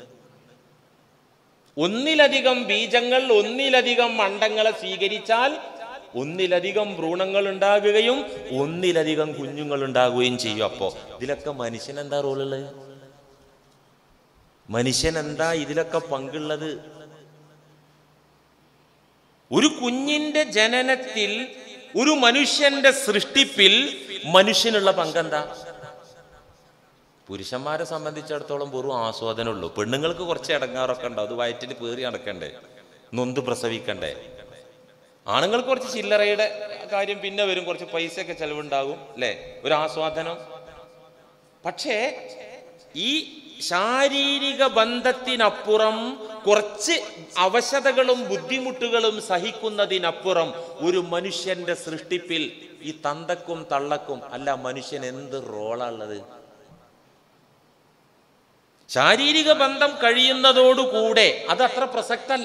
ഒന്നിലധികം ബീജങ്ങൾ, ഒന്നിലധികം അണ്ഡങ്ങളെ സ്വീകരിച്ചാൽ ഒന്നിലധികം ഭ്രൂണങ്ങൾ ഉണ്ടാകുകയും ഒന്നിലധികം കുഞ്ഞുങ്ങൾ ഉണ്ടാകുകയും ചെയ്യും. അപ്പോ ഇതിലൊക്കെ മനുഷ്യൻ എന്താ റോളുള്ളത്? മനുഷ്യൻ എന്താ ഇതിലൊക്കെ പങ്കുള്ളത്? ഒരു കുഞ്ഞിന്റെ ജനനത്തിൽ, ഒരു മനുഷ്യന്റെ സൃഷ്ടിപ്പിൽ മനുഷ്യനുള്ള പങ്കെന്താ? പുരുഷന്മാരെ സംബന്ധിച്ചിടത്തോളം വെറും ആസ്വാദനമുള്ളൂ. പെണ്ണുങ്ങൾക്ക് കുറച്ച് ഇടങ്ങാറൊക്കെ ഉണ്ടാവും, അത് വയറ്റിൽ പേറി നടക്കണ്ടേ, നൊന്ത് പ്രസവിക്കണ്ടേ. ആണുങ്ങൾക്ക് കുറച്ച് ചില്ലറയുടെ കാര്യം പിന്നെ വരും, കുറച്ച് പൈസയൊക്കെ ചെലവുണ്ടാകും അല്ലേ, ഒരു ആസ്വാദനം. പക്ഷേ ഈ ശാരീരിക ബന്ധത്തിനപ്പുറം, കുറച്ച് അവശതകളും ബുദ്ധിമുട്ടുകളും സഹിക്കുന്നതിനപ്പുറം ഒരു മനുഷ്യന്റെ സൃഷ്ടിപ്പിൽ ഈ തന്തക്കും തള്ളക്കും അല്ല മനുഷ്യൻ എന്ത് റോളാണുള്ളത്? ശാരീരിക ബന്ധം കഴിയുന്നതോടുകൂടെ അത് അത്ര പ്രസക്തല്ല.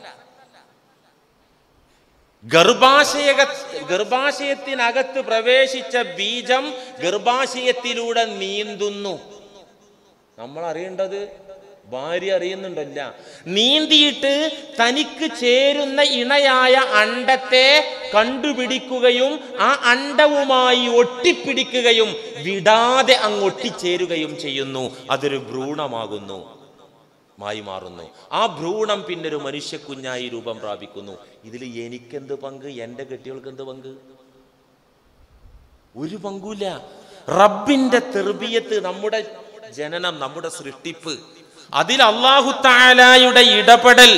ഗർഭാശയ ഗർഭാശയത്തിനകത്ത് പ്രവേശിച്ച ബീജം ഗർഭാശയത്തിലൂടെ നീന്തുന്നു. നമ്മൾ അറിയേണ്ടത്, ഭാര്യ അറിയുന്നുണ്ടല്ല, നീന്തിയിട്ട് തനിക്ക് ചേരുന്ന ഇണയായ അണ്ഡത്തെ കണ്ടുപിടിക്കുകയും ആ അണ്ഡവുമായി ഒട്ടിപ്പിടിക്കുകയും വിടാതെ അങ്ങ് ഒട്ടിച്ചേരുകയും ചെയ്യുന്നു. അതൊരു ഭ്രൂണമാകുന്നു, മായി മാറുന്നു. ആ ഭ്രൂണം പിന്നൊരു മനുഷ്യ കുഞ്ഞായി രൂപം പ്രാപിക്കുന്നു. ഇതിൽ എനിക്കെന്ത് പങ്ക്? എൻ്റെ കെട്ടികൾക്ക് എന്ത് പങ്ക്? ഒരു പങ്കുമില്ല. റബ്ബിന്റെ തെർബിയത്ത്, നമ്മുടെ ജനനം, നമ്മുടെ സൃഷ്ടിപ്പ്, അതിൽ അല്ലാഹു തആലയുടെ ഇടപെടൽ.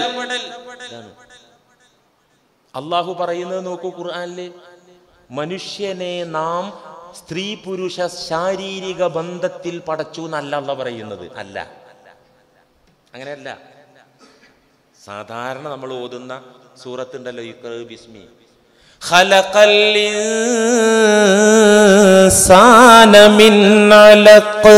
അല്ലാഹു പറയുന്നത് നോക്കൂ ഖുർആനില്, മനുഷ്യനെ നാം സ്ത്രീ പുരുഷ ശാരീരിക ബന്ധത്തിൽ പടച്ചു എന്നല്ല അല്ലാഹു പറയുന്നത്. അല്ല, അങ്ങനെയല്ല. സാധാരണ നമ്മൾ ഓതുന്ന സൂറത്തുണ്ടല്ലോ, ഇഖ്റ ബിസ്മി ഖലഖൽ ഇൻസാന മിൻ അലഖ്.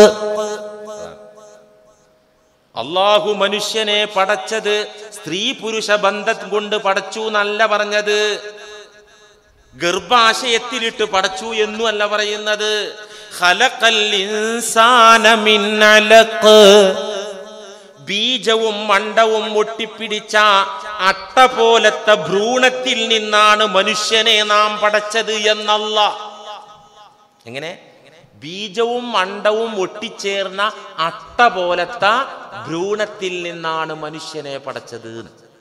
അല്ലാഹു മനുഷ്യനെ പടച്ചത് സ്ത്രീ പുരുഷ ബന്ധം കൊണ്ട് പടച്ചു എന്നല്ല പറഞ്ഞത്. ഗർഭാശയത്തിലിട്ട് പടച്ചു എന്നും അല്ല പറയുന്നത്. ഖലഖൽ ഇൻസാന മിൻ അലഖ്, ബീജവും മണ്ഡവും ഒട്ടിപ്പിടിച്ച അട്ട പോലത്തെ ഭ്രൂണത്തിൽ നിന്നാണ് മനുഷ്യനെ നാം പടച്ചത് എന്നല്ല. എങ്ങനെ? ബീജവും മണ്ഡവും ഒട്ടിച്ചേർന്ന അട്ട പോലത്തെ ഭ്രൂണത്തിൽ നിന്നാണ് മനുഷ്യനെ പടച്ചത്.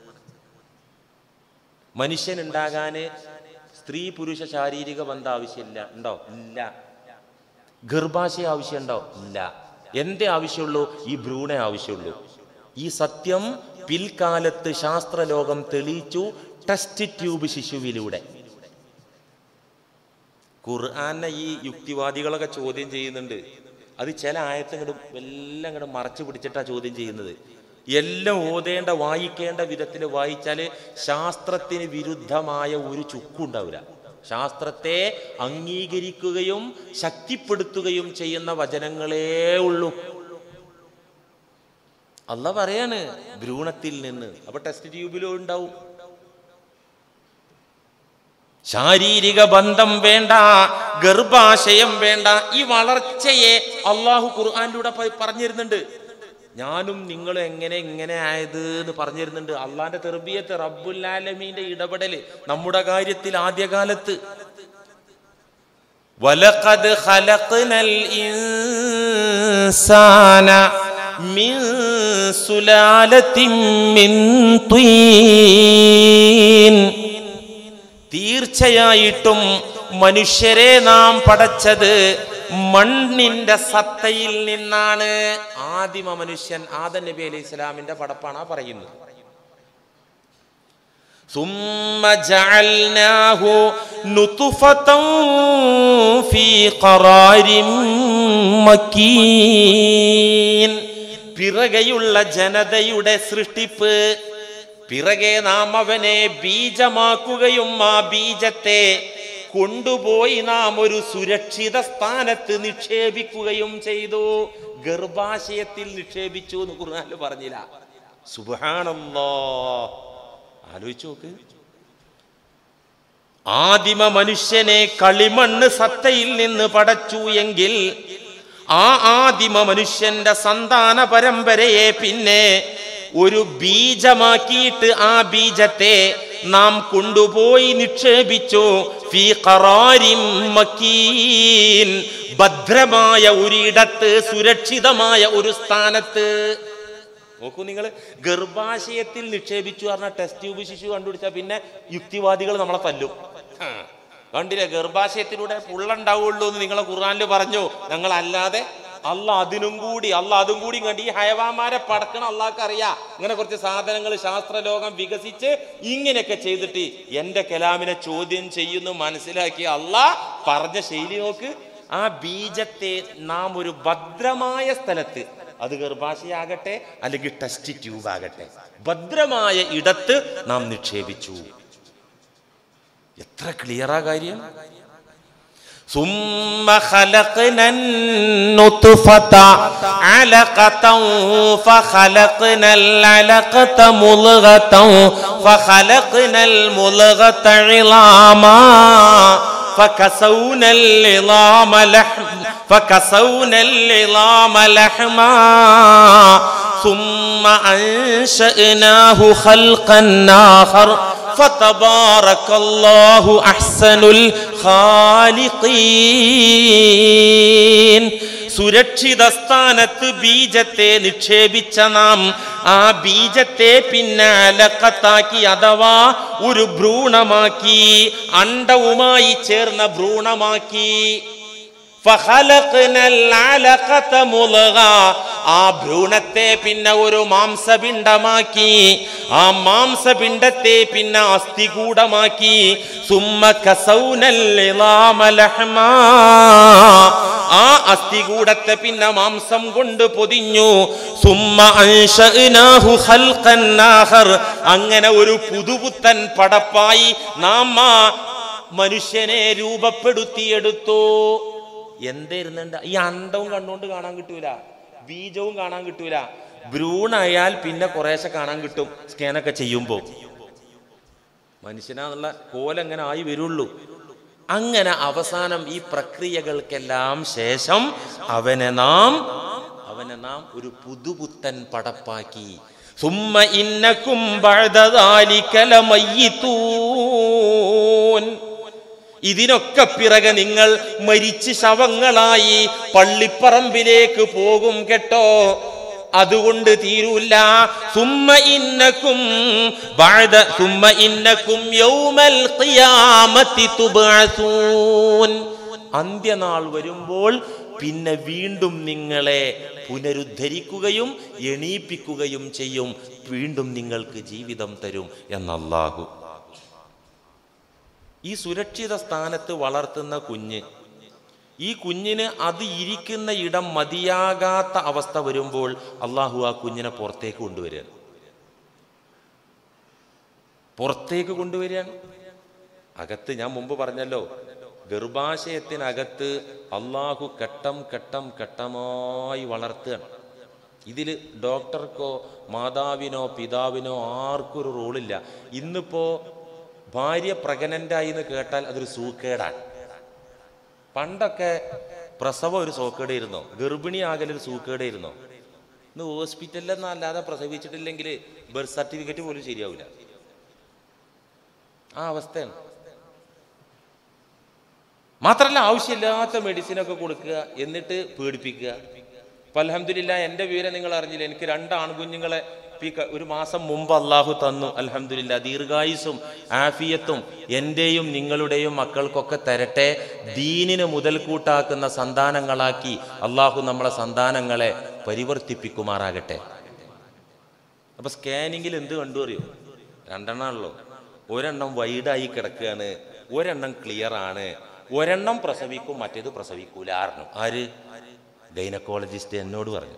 മനുഷ്യൻ ഉണ്ടാകാന് സ്ത്രീ പുരുഷ ശാരീരിക ബന്ധം ആവശ്യമില്ല. ഉണ്ടോ? ഇല്ല. ഗർഭാശയ ആവശ്യമുണ്ടോ? ഇല്ല. എന്തേ ആവശ്യമുള്ളൂ? ഈ ഭ്രൂണേ ആവശ്യമുള്ളൂ. ഈ സത്യം പിൽക്കാലത്ത് ശാസ്ത്രലോകം തെളിയിച്ചു, ടെസ്റ്റ് ട്യൂബ് ശിശുവിലൂടെ. ഖുർആനെ ഈ യുക്തിവാദികളൊക്കെ ചോദ്യം ചെയ്യുന്നുണ്ട്. അത് ചില ആയത്തങ്ങടും എല്ലാം ഇങ്ങോട്ട് മറച്ചു പിടിച്ചിട്ടാണ് ചോദ്യം ചെയ്യുന്നത്. എല്ലാം ഓതേണ്ട വായിക്കേണ്ട വിധത്തിൽ വായിച്ചാല് ശാസ്ത്രത്തിന് വിരുദ്ധമായ ഒരു ചുക്കുണ്ടാവില്ല. ശാസ്ത്രത്തെ അംഗീകരിക്കുകയും ശക്തിപ്പെടുത്തുകയും ചെയ്യുന്ന വചനങ്ങളേ ഉള്ളൂ. അല്ലാഹു പറയാണ് ഭ്രൂണത്തിൽ നിന്ന്. അപ്പൊ ടെസ്റ്റ് ട്യൂബിലും ഉണ്ടാവും. ശാരീരിക ബന്ധം വേണ്ട, ഗർഭാശയം വേണ്ട, ഈ വളർച്ചയെ അള്ളാഹു ഖുർആനിലൂടെ പറഞ്ഞിരുന്നുണ്ട്. ഞാനും നിങ്ങളും എങ്ങനെ ഇങ്ങനെ ആയത് എന്ന് പറഞ്ഞിരുന്നുണ്ട്. അള്ളാന്റെ തെർബിയത്ത്, റബ്ബുൽ ആലമീന്റെ ഇടപെടല് നമ്മുടെ കാര്യത്തിൽ ആദ്യകാലത്ത്. വലഖദ് ഖലഖ്നൽ ഇൻസാന മിൻ സുലാലത്തിൻ മിൻ തീൻ, തീർച്ചയായിട്ടും മനുഷ്യരെ നാം പടച്ചത് മണ്ണിന്റെ സത്തയിൽ നിന്നാണ്. ആദിമ മനുഷ്യൻ ആദം നബി അലൈഹി സ്വലാമിന്റെ പടപ്പാണ് പറയുന്നത്. സുമ്മ ജഅൽനാഹു നുത്ഫതൻ ഫീ ഖറാരിൻ മക്കീൻ, പിറകെയുള്ള ജനതയുടെ സൃഷ്ടിപ്പ്. പിറകെ നാം അവനെ ബീജമാക്കുകയും ആ ബീജത്തെ കൊണ്ടുപോയി നാം ഒരു സുരക്ഷിത സ്ഥാനത്ത് നിക്ഷേപിക്കുകയും ചെയ്തു. ഗർഭാശയത്തിൽ നിക്ഷേപിച്ചു എന്ന് ഖുർആനിൽ പറഞ്ഞില്ല. സുബ്ഹാനല്ലാഹ്, ആലോചിച്ചു നോക്ക്. ആദിമ മനുഷ്യനെ കളിമണ്ണ് സത്തയിൽ നിന്ന് പടച്ചു എങ്കിൽ ആ ആദിമ മനുഷ്യന്റെ സന്താന പരമ്പരയെ പിന്നെ ഒരു ബീജമാക്കിയിട്ട് ആ ബീജത്തെ നാം കൊണ്ടുപോയി നിക്ഷേപിച്ചു ഫീ ഖറാരിൻ മക്കീൻ, ഭദ്രമായ ഒരിടത്ത്, സുരക്ഷിതമായ ഒരു സ്ഥാനത്ത്. നോക്കൂ നിങ്ങൾ, ഗർഭാശയത്തിൽ നിക്ഷേപിച്ചു പറഞ്ഞ ടെസ്റ്റ് ട്യൂബ് ശിശു കണ്ടുപിടിച്ചാൽ പിന്നെ യുക്തിവാദികൾ നമ്മളെ തല്ലും. കണ്ടില്ലേ, ഗർഭാശയത്തിലൂടെ പുള്ളുണ്ടാവുള്ളൂ എന്ന് നിങ്ങളെ ഖുർആനിൽ പറഞ്ഞു. ഞങ്ങളല്ലാതെ അള്ളാഹ് അതിനും കൂടി അള്ളാഹ് അതും കൂടി കണ്ട് ഈ ഹയവാന്മാരെ പടക്കണം അള്ളാഹ്ക്ക് അറിയാം. ഇങ്ങനെ കുറച്ച് സാധനങ്ങൾ ശാസ്ത്രലോകം വികസിച്ച് ഇങ്ങനെയൊക്കെ ചെയ്തിട്ട് എന്റെ കലാമിനെ ചോദ്യം ചെയ്യുന്നു മനസ്സിലാക്കി അള്ളാഹ് പറഞ്ഞ ശൈലി നോക്ക്. ആ ബീജത്തെ നാം ഒരു ഭദ്രമായ സ്ഥലത്ത്, അത് ഗർഭാശയാകട്ടെ അല്ലെങ്കിൽ ടെസ്റ്റ് ട്യൂബ് ആകട്ടെ, ഭദ്രമായ ഇടത്ത് നാം നിക്ഷേപിച്ചു. എത്ര ക്ലിയറാ കാര്യം. ثم خلقنا النطفة علقة فخلقنا العلقة مضغة فخلقنا المضغة عظاما فكسونا العظام لحم فكسونا العظام لحما ثم أنشأناه خلقا آخر فتبارك الله أحسن الخالقين. സുരക്ഷിത സ്ഥാനത്ത് ബീജത്തെ നിക്ഷേപിച്ച നാം ആ ബീജത്തെ പിന്നെ അലക്കത്താക്കി, അഥവാ ഒരു ഭ്രൂണമാക്കി, അണ്ഡവുമായി ചേർന്ന ഭ്രൂണമാക്കി. ഫഖലഖ്നൽ അലഖത മുളഗ, ആ ഭ്രൂണത്തെ പിന്നെ ഒരു മാംസപിണ്ഡമാക്കി, ആ മാംസപിണ്ഡത്തെ പിന്നെ അസ്ഥികൂടമാക്കി. സുമ്മ കസൗനൽ ഇളാമ ലഹ്മാ, ആ അസ്ഥികൂടത്തെ പിന്നെ മാംസം കൊണ്ട് പൊതിഞ്ഞു. സുമ്മ അൻശഅനാഹു ഖൽഖൻ ആഖർ, അങ്ങനെ ഒരു പുതുപുത്തൻ പടപ്പായി നാം ആ മനുഷ്യനെ രൂപപ്പെടുത്തിയെടുത്തു. എന്തായിരുന്നുണ്ട്? ഈ അണ്ടവും കണ്ണുകൊണ്ട് കാണാൻ കിട്ടൂല, ബീജവും കാണാൻ കിട്ടൂല. ഭ്രൂണായാൽ പിന്നെ കുറേശ്ശെ കാണാൻ കിട്ടും സ്കാനൊക്കെ ചെയ്യുമ്പോൾ. മനുഷ്യനാന്നുള്ള കോലെങ്ങനെ ആയി വരുള്ളൂ. അങ്ങനെ അവസാനം ഈ പ്രക്രിയകൾക്കെല്ലാം ശേഷം അവനെ നാം അവനെ നാം ഒരു പുതുപുത്തൻ പടപ്പാക്കി. സുമ്മ ഇന്നകും ബഅദ ദാലിക ലമയ്യിതൂൻ, ഇതിനൊക്കെ പിറകെ നിങ്ങൾ മരിച്ച് ശവങ്ങളായി പള്ളിപ്പറമ്പിലേക്ക് പോകും കേട്ടോ. അതുകൊണ്ട് തീരൂല. സുമ്മ ഇന്നകും ബഅദ സുമ്മ ഇന്നകും യൗമൽ ഖിയാമത്തി തുബ്അസൂൻ, അന്ത്യനാൾ വരുമ്പോൾ പിന്നെ വീണ്ടും നിങ്ങളെ പുനരുദ്ധരിക്കുകയും എണീപ്പിക്കുകയും ചെയ്യും, വീണ്ടും നിങ്ങൾക്ക് ജീവിതം തരും എന്നല്ലാഹു. ഈ സുരക്ഷിത സ്ഥാനത്ത് വളർത്തുന്ന കുഞ്ഞ്, ഈ കുഞ്ഞിന് അത് ഇരിക്കുന്ന ഇടം മതിയാകാത്ത അവസ്ഥ വരുമ്പോൾ അള്ളാഹു ആ കുഞ്ഞിനെ പുറത്തേക്ക് കൊണ്ടുവരികയാണ്. പുറത്തേക്ക് കൊണ്ടുവരികയാണ്. അകത്ത് ഞാൻ മുമ്പ് പറഞ്ഞല്ലോ, ഗർഭാശയത്തിനകത്ത് അള്ളാഹു ഘട്ടം ഘട്ടം ഘട്ടമായി വളർത്തുകയാണ്. ഇതിൽ ഡോക്ടർക്കോ മാതാവിനോ പിതാവിനോ ആർക്കും ഒരു റോളില്ല. ഇന്നിപ്പോ ഭാര്യ പ്രഗ്നൻ്റായി എന്ന് കേട്ടാൽ അതൊരു സൂക്കേടാണ്. പണ്ടൊക്കെ പ്രസവം ഒരു സൂക്കേടായിരുന്നോ, ഗർഭിണിയാകലൊരു സൂക്കേടായിരുന്നോ? ഇന്ന് ഹോസ്പിറ്റലിൽ നിന്നല്ലാതെ പ്രസവിച്ചിട്ടില്ലെങ്കിൽ ബർത്ത് സർട്ടിഫിക്കറ്റ് പോലും ശരിയാവില്ല. ആ അവസ്ഥയാണ്. മാത്രമല്ല ആവശ്യമില്ലാത്ത മെഡിസിനൊക്കെ കൊടുക്കുക, എന്നിട്ട് പേടിപ്പിക്കുക. ഇപ്പം അൽഹംദുലില്ലാ എൻ്റെ വിവരം നിങ്ങൾ അറിഞ്ഞില്ല, എനിക്ക് രണ്ട് ആൺകുഞ്ഞുങ്ങളെ ഒരു മാസം മുമ്പ് അള്ളാഹു തന്നു. അൽഹംദുലില്ലാ, ദീർഘായുസ്സും ആഫിയത്തും എൻ്റെയും നിങ്ങളുടെയും മക്കൾക്കൊക്കെ തരട്ടെ. ദീനിന് മുതൽക്കൂട്ടാക്കുന്ന സന്താനങ്ങളാക്കി അള്ളാഹു നമ്മളെ സന്താനങ്ങളെ പരിവർത്തിപ്പിക്കുമാറാകട്ടെ. അപ്പൊ സ്കാനിങ്ങിൽ എന്ത് കണ്ടു അറിയോ? രണ്ടെണ്ണമാണല്ലോ. ഒരെണ്ണം വൈഡായി കിടക്കുകയാണ്, ഒരെണ്ണം ക്ലിയർ ആണ്. ഒരെണ്ണം പ്രസവിക്കും, മറ്റേത് പ്രസവിക്കൂല. ആരണം ആര്? ഗൈനക്കോളജിസ്റ്റ് എന്നോട് പറഞ്ഞു.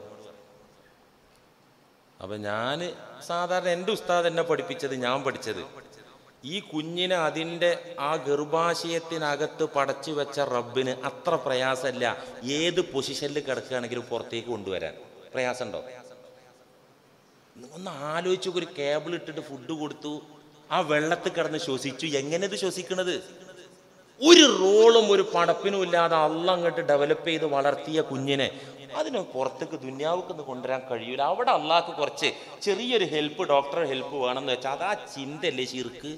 അപ്പം ഞാൻ സാധാരണ എൻ്റെ ഉസ്താദ് എന്നെ പഠിപ്പിച്ചത്, ഞാൻ പഠിച്ചത്, ഈ കുഞ്ഞിനെ അതിൻ്റെ ആ ഗർഭാശയത്തിനകത്ത് പടച്ചു വെച്ച റബ്ബിന് അത്ര പ്രയാസമല്ല ഏത് പൊസിഷനിൽ കിടക്കുകയാണെങ്കിലും പുറത്തേക്ക് കൊണ്ടുവരാൻ. പ്രയാസമുണ്ടോ? ഒന്ന് ആലോചിച്ചു. ഒരു കേബിൾ ഇട്ടിട്ട് ഫുഡ് കൊടുത്തു, ആ വെള്ളത്തിൽ കിടന്ന് ശ്വസിച്ചു. എങ്ങനെ ഇത് ശ്വസിക്കണത്? ഒരു റോളും ഒരു പടപ്പിനും ഇല്ലാതെ അള്ള അങ്ങോട്ട് ഡെവലപ്പ് ചെയ്ത് വളർത്തിയ കുഞ്ഞിനെ അതിന് പുറത്തേക്ക് ദുന്യാവുക്കൊന്ന് കൊണ്ടുവരാൻ കഴിയൂല. അവിടെ അള്ളാഹ്ക്ക് കുറച്ച് ചെറിയൊരു ഹെൽപ്പ്, ഡോക്ടറെ ഹെൽപ്പ് വേണമെന്ന് വെച്ചാൽ അത് ആ ചിന്തയല്ലേ ശിർക്ക്?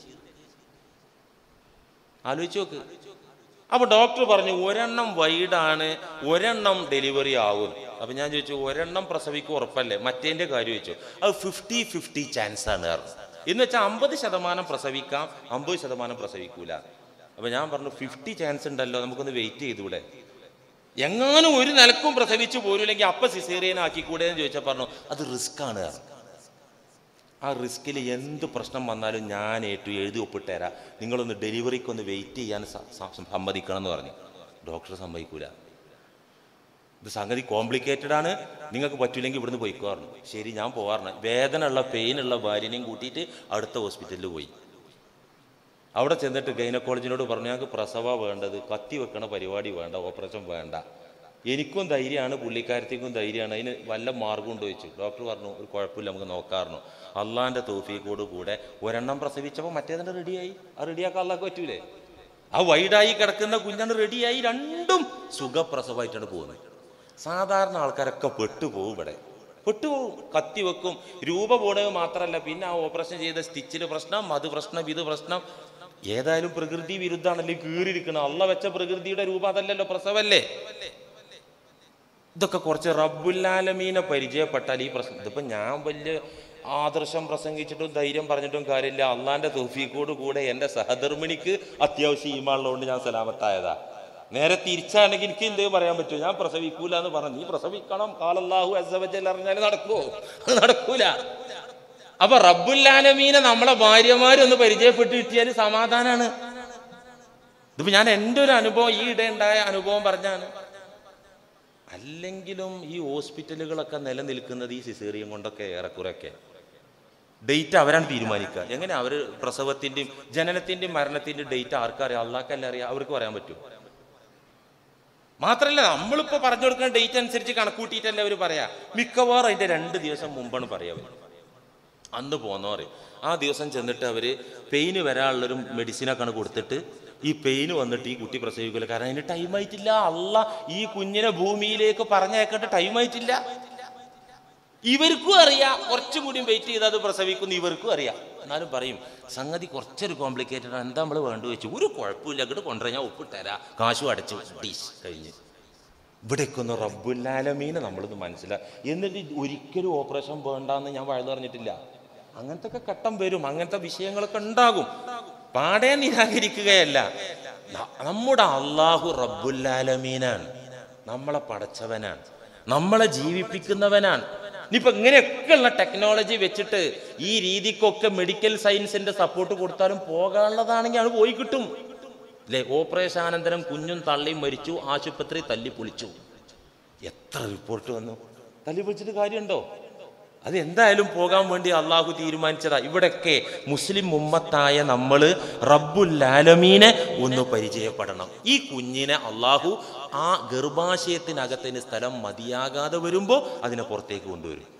ആലോചിച്ച് നോക്ക്. അപ്പൊ ഡോക്ടർ പറഞ്ഞു ഒരെണ്ണം വൈഡാണ്, ഒരെണ്ണം ഡെലിവറി ആവും. അപ്പൊ ഞാൻ ചോദിച്ചു ഒരെണ്ണം പ്രസവിക്കും ഉറപ്പല്ലേ? മറ്റേന്റെ കാര്യം ചോദിച്ചു. അത് ഫിഫ്റ്റി ഫിഫ്റ്റി ചാൻസ് ആണ് എന്ന് വെച്ചാൽ അമ്പത് ശതമാനം പ്രസവിക്കാം, അമ്പത് ശതമാനം പ്രസവിക്കൂല. അപ്പൊ ഞാൻ പറഞ്ഞു ഫിഫ്റ്റി ചാൻസ് ഉണ്ടല്ലോ, നമുക്കൊന്ന് വെയിറ്റ് ചെയ്തൂടെ? എങ്ങാനും ഒരു നിലക്കും പ്രസവിച്ചു പോരില്ലെങ്കിൽ അപ്പ സിസേറിയൻ ആക്കിക്കൂടെ എന്ന് ചോദിച്ചാൽ പറഞ്ഞു അത് റിസ്ക് ആണ്. ആ റിസ്കിൽ എന്ത് പ്രശ്നം വന്നാലും ഞാൻ ഏറ്റു എഴുതി ഒപ്പിട്ടേരാ, നിങ്ങളൊന്ന് ഡെലിവറിക്കൊന്ന് വെയിറ്റ് ചെയ്യാൻ സമ്മതിക്കണം എന്ന് പറഞ്ഞു. ഡോക്ടർ സമ്മതിക്കൂല, ഇത് സംഗതി കോംപ്ലിക്കേറ്റഡ് ആണ്, നിങ്ങൾക്ക് പറ്റൂലെങ്കിൽ ഇവിടുന്ന് പോയിക്കോറണം. ശരി, ഞാൻ പോകാറുണ്ട്. വേദന ഉള്ള പെയിനുള്ള ഭാര്യനെയും കൂട്ടിയിട്ട് അടുത്ത ഹോസ്പിറ്റലിൽ പോയി. അവിടെ ചെന്നിട്ട് ഗൈനക്കോളജിനോട് പറഞ്ഞു ഞങ്ങൾക്ക് പ്രസവ വേണ്ടത്, കത്തി വെക്കണ പരിപാടി വേണ്ട, ഓപ്പറേഷൻ വേണ്ട. എനിക്കും ധൈര്യമാണ്, പുള്ളിക്കാരത്തേക്കും ധൈര്യമാണ്, അതിന് വല്ല മാർഗം ഉണ്ടോ ചോദിച്ചു. ഡോക്ടർ പറഞ്ഞു ഒരു കുഴപ്പമില്ല, നമുക്ക് നോക്കാറുണ്ട്. അള്ളാൻ്റെ തൗഫീഖോട് കൂടെ ഒരെണ്ണം പ്രസവിച്ചപ്പോൾ മറ്റേതിൻ്റെ റെഡിയായി. ആ റെഡിയാക്കാൻ അള്ളാഹ്ക്ക് പറ്റൂലേ? ആ വൈഡായി കിടക്കുന്ന കുഞ്ഞാണ് റെഡിയായി. രണ്ടും സുഖപ്രസവമായിട്ടാണ് പോകുന്നത്. സാധാരണ ആൾക്കാരൊക്കെ പെട്ടുപോകും, ഇവിടെ പെട്ടുപോകും. കത്തി വെക്കും, രൂപ പോണത് മാത്രമല്ല, പിന്നെ ആ ഓപ്പറേഷൻ ചെയ്ത സ്റ്റിച്ചിൽ പ്രശ്നം, അത് പ്രശ്നം, ഇത് പ്രശ്നം. ഏതായാലും പ്രകൃതി വിരുദ്ധാണല്ലേ കീറിയിരിക്കണം. അള്ള വെച്ച പ്രകൃതിയുടെ രൂപം അതല്ലല്ലോ, പ്രസവല്ലേ. ഇതൊക്കെ കുറച്ച് റബ്ബുൽ-ആലമീനെ പരിചയപ്പെട്ടാൽ ഈ പ്രശ്നം. ഇതിപ്പോൾ ഞാൻ വലിയ ആദർശം പ്രസംഗിച്ചിട്ടും ധൈര്യം പറഞ്ഞിട്ടും കാര്യമില്ല. അള്ളാന്റെ തൗഫീഖോട് കൂടെ എൻ്റെ സഹധർമ്മിണിക്ക് അത്യാവശ്യം ഈമാനുള്ളതുകൊണ്ട് ഞാൻ സലാമത്തായതാ. നേരെ തിരിച്ചാണെങ്കിൽ എനിക്ക് എന്തെങ്കിലും പറയാൻ പറ്റുമോ? ഞാൻ പ്രസവിക്കൂല എന്ന് പറഞ്ഞു. നീ പ്രസവിക്കണം, ഖാലല്ലാഹു അസ്സ വജൽ അറിഞ്ഞാൽ നടക്കുവോ? നടക്കൂല. അപ്പൊ റബ്ബുൽ ആലമീനെ നമ്മളെ ഭാര്യമാരൊന്ന് പരിചയപ്പെട്ട് കിട്ടിയാൽ സമാധാനാണ്. ഇതിപ്പോ ഞാൻ എൻ്റെ ഒരു അനുഭവം, ഈ ഇട ഉണ്ടായ അനുഭവം പറഞ്ഞാണ്. അല്ലെങ്കിലും ഈ ഹോസ്പിറ്റലുകളൊക്കെ നിലനിൽക്കുന്നത് ഈ സിസേറിയൻ കൊണ്ടൊക്കെ ഏറെക്കുറെയൊക്കെ ഡേറ്റ് അവരാണ് തീരുമാനിക്കുക. എങ്ങനെ അവർ പ്രസവത്തിൻ്റെയും ജനനത്തിൻ്റെയും മരണത്തിൻ്റെയും ഡേറ്റ് ആർക്കറിയാം? അള്ളാഹ്ക്കല്ലേ അറിയാം. അവർക്ക് പറയാൻ പറ്റും. മാത്രമല്ല നമ്മളിപ്പോൾ പറഞ്ഞു കൊടുക്കുന്ന ഡേറ്റ് അനുസരിച്ച് കണക്കൂട്ടിയിട്ടല്ലേ അവർ പറയാം. മിക്കവാറും അതിൻ്റെ രണ്ട് ദിവസം മുമ്പാണ് പറയാം. അന്ന് പോന്നോ പറയും. ആ ദിവസം ചെന്നിട്ട് അവർ പെയിന് വരാനുള്ളൊരു മെഡിസിനൊക്കെയാണ് കൊടുത്തിട്ട് ഈ പെയിന് വന്നിട്ട് ഈ കുട്ടി പ്രസവിക്കില്ല. കാരണം അതിന് ടൈം ആയിട്ടില്ല. അല്ല ഈ കുഞ്ഞിനെ ഭൂമിയിലേക്ക് പറഞ്ഞേക്കേണ്ട ടൈം ആയിട്ടില്ല. ഇവർക്കും അറിയാം കുറച്ചും കൂടിയും വെയിറ്റ് ചെയ്ത് അത് പ്രസവിക്കുന്നു, ഇവർക്കും അറിയാം. എന്നാലും പറയും സംഗതി കുറച്ചൊരു കോംപ്ലിക്കേറ്റഡ് ആണ്, എന്താ നമ്മൾ വേണ്ട വെച്ചു. ഒരു കുഴപ്പമില്ല, ഇങ്ങോട്ട് കൊണ്ടുവരാൻ ഞാൻ ഒപ്പിട്ടരാം, കാശും അടച്ചു ഡീസ് കഴിഞ്ഞ്. ഇവിടേക്ക് ഒന്ന് റബ്ബുൽ ആലമീനെ നമ്മളൊന്ന് മനസ്സിലാക്കി. എന്നിട്ട് ഒരിക്കലും ഓപ്പറേഷൻ വേണ്ടെന്ന് ഞാൻ വഴുതു പറഞ്ഞിട്ടില്ല. അങ്ങനത്തെ ഒക്കെ ഘട്ടം വരും, അങ്ങനത്തെ വിഷയങ്ങളൊക്കെ ഉണ്ടാകും. പാടെ നിരാകരിക്കുകയല്ല. നമ്മുടെ അള്ളാഹു റബ്ബുൽ ആലമീനാണ്, നമ്മളെ പടച്ചവനാണ്, നമ്മളെ ജീവിപ്പിക്കുന്നവനാണ്. ഇനിയിപ്പോൾ ഇങ്ങനെയൊക്കെയുള്ള ടെക്നോളജി വെച്ചിട്ട് ഈ രീതിക്കൊക്കെ മെഡിക്കൽ സയൻസിന്റെ സപ്പോർട്ട് കൊടുത്താലും പോകാനുള്ളതാണെങ്കിൽ അത് പോയി കിട്ടും അല്ലേ? ഓപ്പറേഷനാനന്തരം കുഞ്ഞും തള്ളിയും മരിച്ചു, ആശുപത്രി തല്ലി പൊളിച്ചു. എത്ര റിപ്പോർട്ട് വന്നു? തല്ലി പൊളിച്ചിട്ട് കാര്യമുണ്ടോ? അത് എന്തായാലും പോകാൻ വേണ്ടി അള്ളാഹു തീരുമാനിച്ചതാ. ഇവിടെയൊക്കെ മുസ്ലിം ഉമ്മത്തായ നമ്മൾ റബ്ബുൽ ആലമീനെ ഒന്ന് പരിചയപ്പെടണം. ഈ കുഞ്ഞിനെ അള്ളാഹു ആ ഗർഭാശയത്തിനകത്തിന് സ്ഥലം മതിയാകാതെ വരുമ്പോൾ അതിനെ പുറത്തേക്ക് കൊണ്ടുവരും.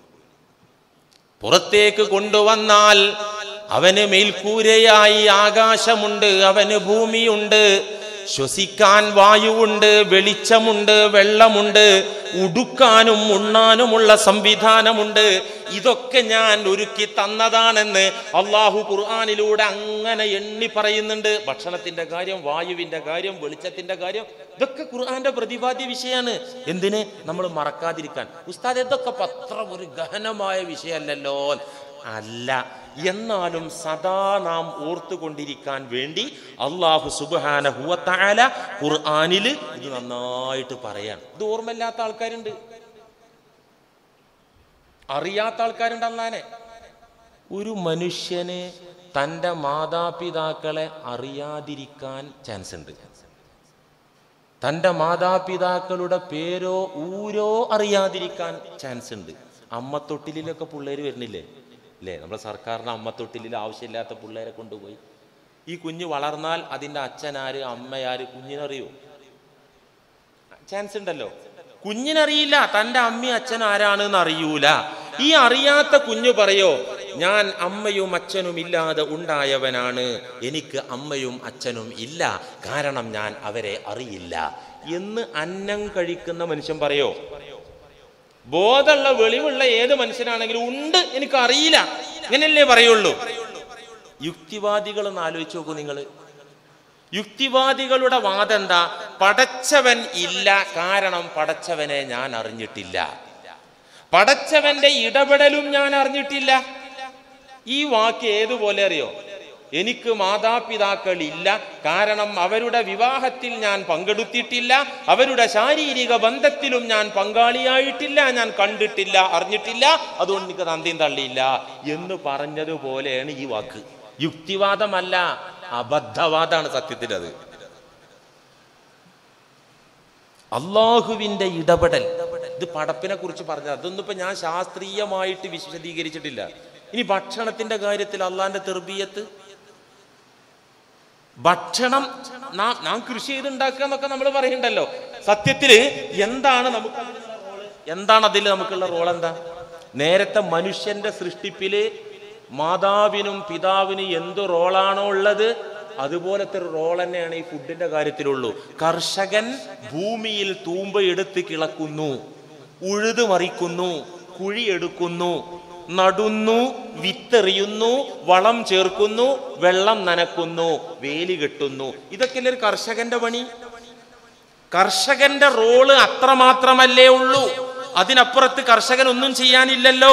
പുറത്തേക്ക് കൊണ്ടുവന്നാൽ അവന് മേൽക്കൂരയായി ആകാശമുണ്ട്, അവന് ഭൂമിയുണ്ട്, ശ്വസിക്കാൻ വായുവുണ്ട്, വെളിച്ചമുണ്ട്, വെള്ളമുണ്ട്, ഉടുക്കാനും ഉണ്ണാനുമുള്ള സംവിധാനമുണ്ട്. ഇതൊക്കെ ഞാൻ ഒരുക്കി തന്നതാണെന്ന് അള്ളാഹു ഖുർആനിലൂടെ അങ്ങനെ എണ്ണി പറയുന്നുണ്ട്. ഭക്ഷണത്തിന്റെ കാര്യം, വായുവിന്റെ കാര്യം, വെളിച്ചത്തിന്റെ കാര്യം, ഇതൊക്കെ ഖുർആന്റെ പ്രതിപാദ്യ വിഷയമാണ്. എന്തിന്? നമ്മൾ മറക്കാതിരിക്കാൻ. ഉസ്താദ് ഇതൊക്കെ പത്ര ഒരു ഗഹനമായ വിഷയമല്ലല്ലോ. അല്ല, എന്നാലും സദാ നാം ഓർത്തുകൊണ്ടിരിക്കാൻ വേണ്ടി അല്ലാഹു സുബ്ഹാനഹു വ തആല ഖുർആനിൽ ഇത് നന്നായിട്ട് പറയാൻ. ഇത് ഓർമ്മയില്ലാത്ത ആൾക്കാരുണ്ട്, അറിയാത്ത ആൾക്കാരുണ്ട്. അല്ലാനെ ഒരു മനുഷ്യന് തൻ്റെ മാതാപിതാക്കളെ അറിയാതിരിക്കാൻ ചാൻസ് ഉണ്ട്. തൻ്റെ മാതാപിതാക്കളുടെ പേരോ ഊരോ അറിയാതിരിക്കാൻ ചാൻസ് ഉണ്ട്. അമ്മത്തൊട്ടിലൊക്കെ പിള്ളേർ വരുന്നില്ലേ അല്ലേ? നമ്മുടെ സർക്കാരിൻ്റെ അമ്മത്തൊട്ടിലിൽ ആവശ്യമില്ലാത്ത പിള്ളേരെ കൊണ്ടുപോയി. ഈ കുഞ്ഞ് വളർന്നാൽ അതിൻ്റെ അച്ഛനാര് അമ്മയാര് കുഞ്ഞിനറിയോ? ചാൻസ് ഉണ്ടല്ലോ. കുഞ്ഞിനറിയില്ല തൻ്റെ അമ്മയും അച്ഛൻ ആരാണെന്ന് അറിയൂല. ഈ അറിയാത്ത കുഞ്ഞു പറയോ, ഞാൻ അമ്മയും അച്ഛനും ഇല്ലാതെ ഉണ്ടായവനാണ്, എനിക്ക് അമ്മയും അച്ഛനും ഇല്ല, കാരണം ഞാൻ അവരെ അറിയില്ല എന്ന് അന്നം കഴിക്കുന്ന മനുഷ്യൻ പറയോ? ബോധമുള്ള വെളിവുള്ള ഏത് മനുഷ്യനാണെങ്കിലും ഉണ്ട്, എനിക്കറിയില്ല, ഇങ്ങനെയല്ലേ പറയുള്ളൂ. യുക്തിവാദികളൊന്ന് ആലോചിച്ച് നോക്കൂ നിങ്ങൾ. യുക്തിവാദികളുടെ വാദം എന്താ? പടച്ചവൻ ഇല്ല, കാരണം പടച്ചവനെ ഞാൻ അറിഞ്ഞിട്ടില്ല, പടച്ചവന്റെ ഇടപെടലും ഞാൻ അറിഞ്ഞിട്ടില്ല. ഈ വാക്ക് ഏതുപോലെ അറിയോ? എനിക്ക് മാതാപിതാക്കൾ ഇല്ല, കാരണം അവരുടെ വിവാഹത്തിൽ ഞാൻ പങ്കെടുത്തിട്ടില്ല, അവരുടെ ശാരീരിക ബന്ധത്തിലും ഞാൻ പങ്കാളിയായിട്ടില്ല, ഞാൻ കണ്ടിട്ടില്ല, അറിഞ്ഞിട്ടില്ല, അതുകൊണ്ട് എനിക്ക് തന്തിയും തള്ളിയില്ല എന്ന് പറഞ്ഞതുപോലെയാണ് ഈ വാക്ക്. യുക്തിവാദമല്ല, അബദ്ധവാദമാണ് സത്യത്തിൽ. അത് അള്ളാഹുവിന്റെ ഇടപെടൽ. ഇത് പടപ്പിനെ കുറിച്ച് പറഞ്ഞത്. അതൊന്നും ഇപ്പൊ ഞാൻ ശാസ്ത്രീയമായിട്ട് വിശദീകരിച്ചിട്ടില്ല. ഇനി ഭക്ഷണത്തിന്റെ കാര്യത്തിൽ അള്ളാന്റെ തെർബിയത്ത്, ഭക്ഷണം നാം നാം കൃഷി ചെയ്തുണ്ടാക്കുക എന്നൊക്കെ നമ്മൾ പറയുന്നുണ്ടല്ലോ. സത്യത്തില് എന്താണ് നമുക്ക് റോള്? എന്താണ് അതിൽ നമുക്കുള്ള റോൾ? എന്താ? നേരത്തെ മനുഷ്യന്റെ സൃഷ്ടിപ്പില് മാതാവിനും പിതാവിനും എന്ത് റോളാണോ ഉള്ളത് അതുപോലത്തെ ഒരു റോൾ തന്നെയാണ് ഈ ഫുഡിന്റെ കാര്യത്തിലുള്ളൂ. കർഷകൻ ഭൂമിയിൽ തൂമ്പയെടുത്ത് കിളക്കുന്നു, ഉഴുതു മറിക്കുന്നു, കുഴിയെടുക്കുന്നു, നടുന്നു, വിത്തെറിയുന്നു, വളം ചേർക്കുന്നു, വെള്ളം നനക്കുന്നു, വേലി കെട്ടുന്നു. ഇതൊക്കെയല്ലേ ഒരു കർഷകന്റെ പണി? കർഷകന്റെ റോള് അത്രമാത്രമല്ലേ ഉള്ളൂ. അതിനപ്പുറത്ത് കർഷകൻ ഒന്നും ചെയ്യാനില്ലല്ലോ,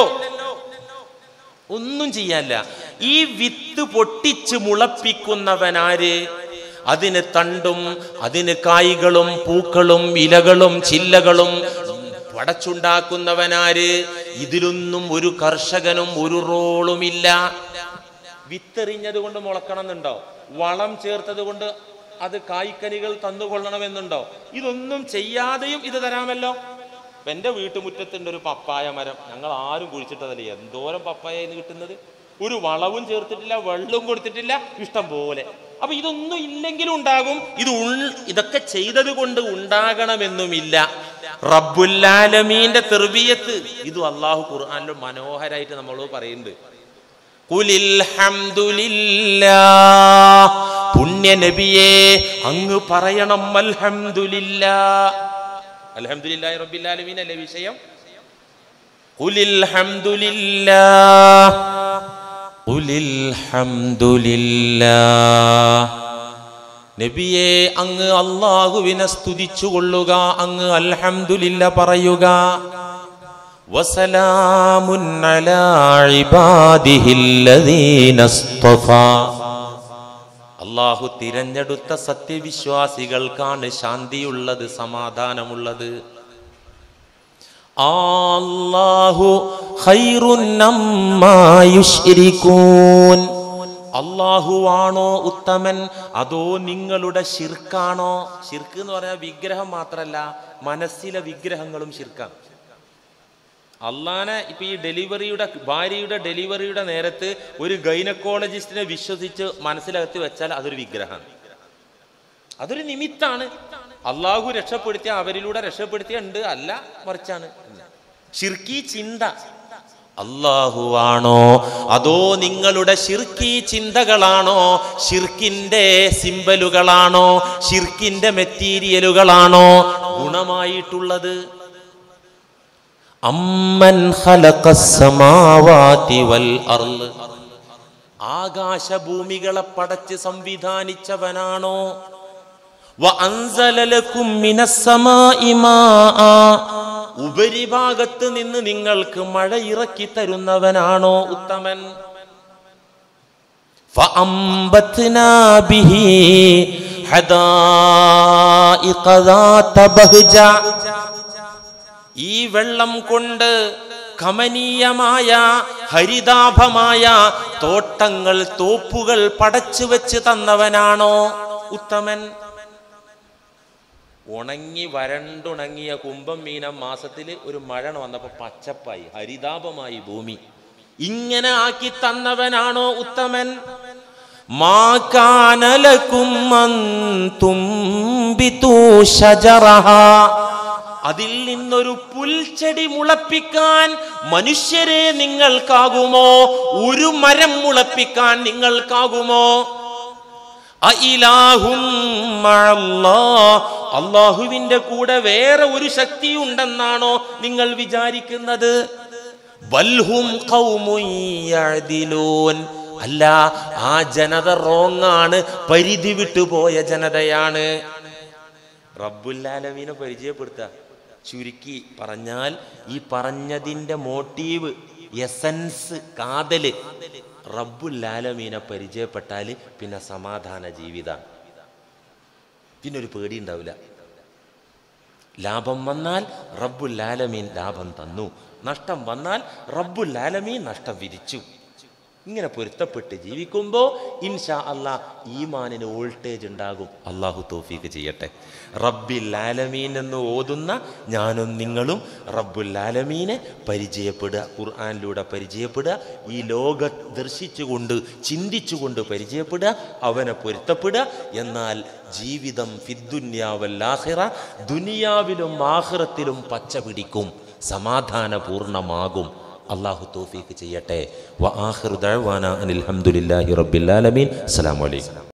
ഒന്നും ചെയ്യാനില്ല. ഈ വിത്ത് പൊട്ടിച്ച് മുളപ്പിക്കുന്നവനാര്? അതിന് തണ്ടും അതിന് കായ്കളും പൂക്കളും ഇലകളും ചില്ലകളും പടച്ചുണ്ടാക്കുന്നവനാര്? ഇതിലൊന്നും ഒരു കർഷകനും ഒരു റോളുമില്ല. വിത്തെറിഞ്ഞത് കൊണ്ട് മുളക്കണം എന്നുണ്ടോ? വളം ചേർത്തത് കൊണ്ട് അത് കായ്ക്കനികൾ തന്നുകൊള്ളണമെന്നുണ്ടോ? ഇതൊന്നും ചെയ്യാതെയും ഇത് തരാമല്ലോ. എൻ്റെ വീട്ടുമുറ്റത്തുണ്ട് ഒരു പപ്പായ മരം. ഞങ്ങൾ ആരും കുഴിച്ചിട്ടതല്ലേ, എന്തോരം പപ്പായ ഇന്ന് കിട്ടുന്നത്. ഒരു വളവും ചേർത്തിട്ടില്ല, വെള്ളവും കൊടുത്തിട്ടില്ല, ഇഷ്ടം പോലെ. അപ്പൊ ഇതൊന്നും ഇല്ലെങ്കിലും ഉണ്ടാകും. ഇത് ഇതൊക്കെ ചെയ്തത് കൊണ്ട് ഉണ്ടാകണമെന്നുമില്ല. റബ്ബുൽ ആലമീന്റെ തർബിയത്ത് ഇത് അല്ലാഹു ഖുർആനിൽ മനോഹരായിട്ട് നമ്മളോട് പറയുന്നുണ്ട്. ഖുലിൽ ഹംദുലില്ലാഹ്, പുണ്യ നബിയേ അങ്ങ് പറയണം അൽഹംദുലില്ലാഹ്. അൽഹംദുലില്ലാഹി റബ്ബിൽ ആലമീൻ അല്ലേ വിഷയം. ഖുലിൽ ഹംദുലില്ലാഹ്, ഖുലിൽ ഹംദുലില്ലാഹ്. നബിയെ അങ്ങ് അല്ലാഹുവിനെ സ്തുതിച്ചു കൊള്ളുക, അങ്ങ് അൽഹംദുലില്ലാ പറയുക. വസലാമുൻ അലാ ഇബാദിഹില്ലദീന ഇസ്തഫാ, അല്ലാഹു തിരഞ്ഞെടുത്ത സത്യവിശ്വാസികൾക്കാണ് ശാന്തിയുള്ളത്, സമാധാനമുള്ളത്. അല്ലാഹു ഖൈറുൻ അമ്മാ യുശ്രികൂൻ, അല്ലാഹുവാണോ ഉത്തമൻ അതോ നിങ്ങളുടെ ശിർക്കാണോ? ശിർക്ക് എന്ന് പറഞ്ഞാൽ വിഗ്രഹം മാത്രമല്ല, മനസ്സിലെ വിഗ്രഹങ്ങളും ശിർക്കാണ്. അള്ളാനെ ഇപ്പൊ ഈ ഡെലിവറിയുടെ ഭാര്യയുടെ ഡെലിവറിയുടെ നേരത്ത് ഒരു ഗൈനക്കോളജിസ്റ്റിനെ വിശ്വസിച്ച് മനസ്സിലകത്ത് വെച്ചാൽ അതൊരു വിഗ്രഹമാണ്, അതൊരു നിമിത്താണ്. അള്ളാഹു രക്ഷപ്പെടുത്തിയ അവരിലൂടെ രക്ഷപ്പെടുത്തിയ ഉണ്ട്, അല്ല മറിച്ചാണ്. ശിർക്കി ചിന്ത അല്ലാഹുവാണോ അതോ നിങ്ങളുടെ ശിർക്കി ചിന്തകളാണോ, ശിർക്കിന്റെ സിംബലുകളാണോ, ശിർക്കിന്റെ മെറ്റീരിയലുകളാണോ ഗുണമായിട്ടുള്ളത്? അമ്മൻ ഖലഖസ് സമാവാതി വൽ അർള്, ആകാശഭൂമികളെ പടച്ച് സംവിധാനിച്ചവനാണോ? വ അൻസല ലക്കും മിനസ് സമാഇ മാഅ, ഉപരിഭാഗത്ത് നിന്ന് നിങ്ങൾക്ക് മഴ ഇറക്കി തരുന്നവനാണോ ഉത്തമൻ? ഫഅംബത്നാ ബിഹി ഹദായിഖ ദാത ബഹ്ജ, ഈ വെള്ളം കൊണ്ട് കമനീയമായ ഹരിതാഭമായ തോട്ടങ്ങൾ തോപ്പുകൾ പടച്ചു വെച്ച് തന്നവനാണോ ഉത്തമൻ? ഉണങ്ങി വരണ്ടുണങ്ങിയ കുംഭം മീനം മാസത്തിൽ ഒരു മഴ വന്നപ്പോൾ പച്ചപ്പായി, ഹരിതാപമായി ഭൂമി. ഇങ്ങനെ ആക്കി തന്നവനാണോ ഉത്തമൻ? മാ കാന ലകും അൻ തുംബിതു ശജറഹാ, അതിൽ നിന്നൊരു പുൽച്ചെടി മുളപ്പിക്കാൻ മനുഷ്യരെ നിങ്ങൾക്കാകുമോ? ഒരു മരം മുളപ്പിക്കാൻ നിങ്ങൾക്കാകുമോ? അഇലാഹും മഅല്ലാഹ്, അല്ലാഹുവിന്റെ കൂടെ വേറെ ഒരു ശക്തി ഉണ്ടെന്നാണോ നിങ്ങൾ വിചാരിക്കുന്നത്? ബൽഹും ഖൗമുൻ യഅദിലൂൻ, അല്ല, ആ ജനത റോങ്ങാണ്, പരിധി വിട്ടുപോയ ജനതയാണ്. റബ്ബുൽ ആലമീനെ പരിചയപ്പെടുത്തുക. ചുരുക്കി പറഞ്ഞാൽ ഈ പറഞ്ഞതിൻ്റെ മോട്ടീവ്, എസൻസ്, കാതല് റബ്ബുൽ ആലമീനെ പരിചയപ്പെട്ടാൽ പിന്നെ സമാധാന ജീവിതം, പിന്നെ ഒരു പേടി ഉണ്ടാവില്ല. ലാഭം വന്നാൽ റബ്ബുൽ ആലമീൻ ലാഭം തന്നു, നഷ്ടം വന്നാൽ റബ്ബുൽ ആലമീൻ നഷ്ടം വിരിച്ചു. ഇങ്ങനെ പൊരുത്തപ്പെട്ട് ജീവിക്കുമ്പോൾ ഇൻഷാ അല്ലാഹ് ഈമാനിന് വോൾട്ടേജ് ഉണ്ടാകും. അള്ളാഹു തൗഫീഖ് ചെയ്യട്ടെ. റബ്ബിൽ ആലമീൻ എന്ന് ഓതുന്ന ഞാനും നിങ്ങളും റബ്ബുൽ ആലമീനെ പരിചയപ്പെടുക, ഖുർആനിലൂടെ പരിചയപ്പെടുക, ഈ ലോകം ദർശിച്ചുകൊണ്ട് ചിന്തിച്ചുകൊണ്ട് പരിചയപ്പെടുക, അവനെ പൊരുത്തപ്പെടുക. എന്നാൽ ജീവിതം ഫിദ്ദുന്യാ വൽ ആഖിറ, ദുനിയാവിലും ആഖിറത്തിലും പച്ച പിടിക്കും, സമാധാനപൂർണമാകും. അല്ലാഹു തൗഫീഖ് ചെയ്യട്ടെ. വ ആഖിറു ദഅവാനാ അനിൽ ഹംദുലില്ലാഹി റബ്ബിൽ ആലമീൻ. അസ്സലാമു അലൈക്കും.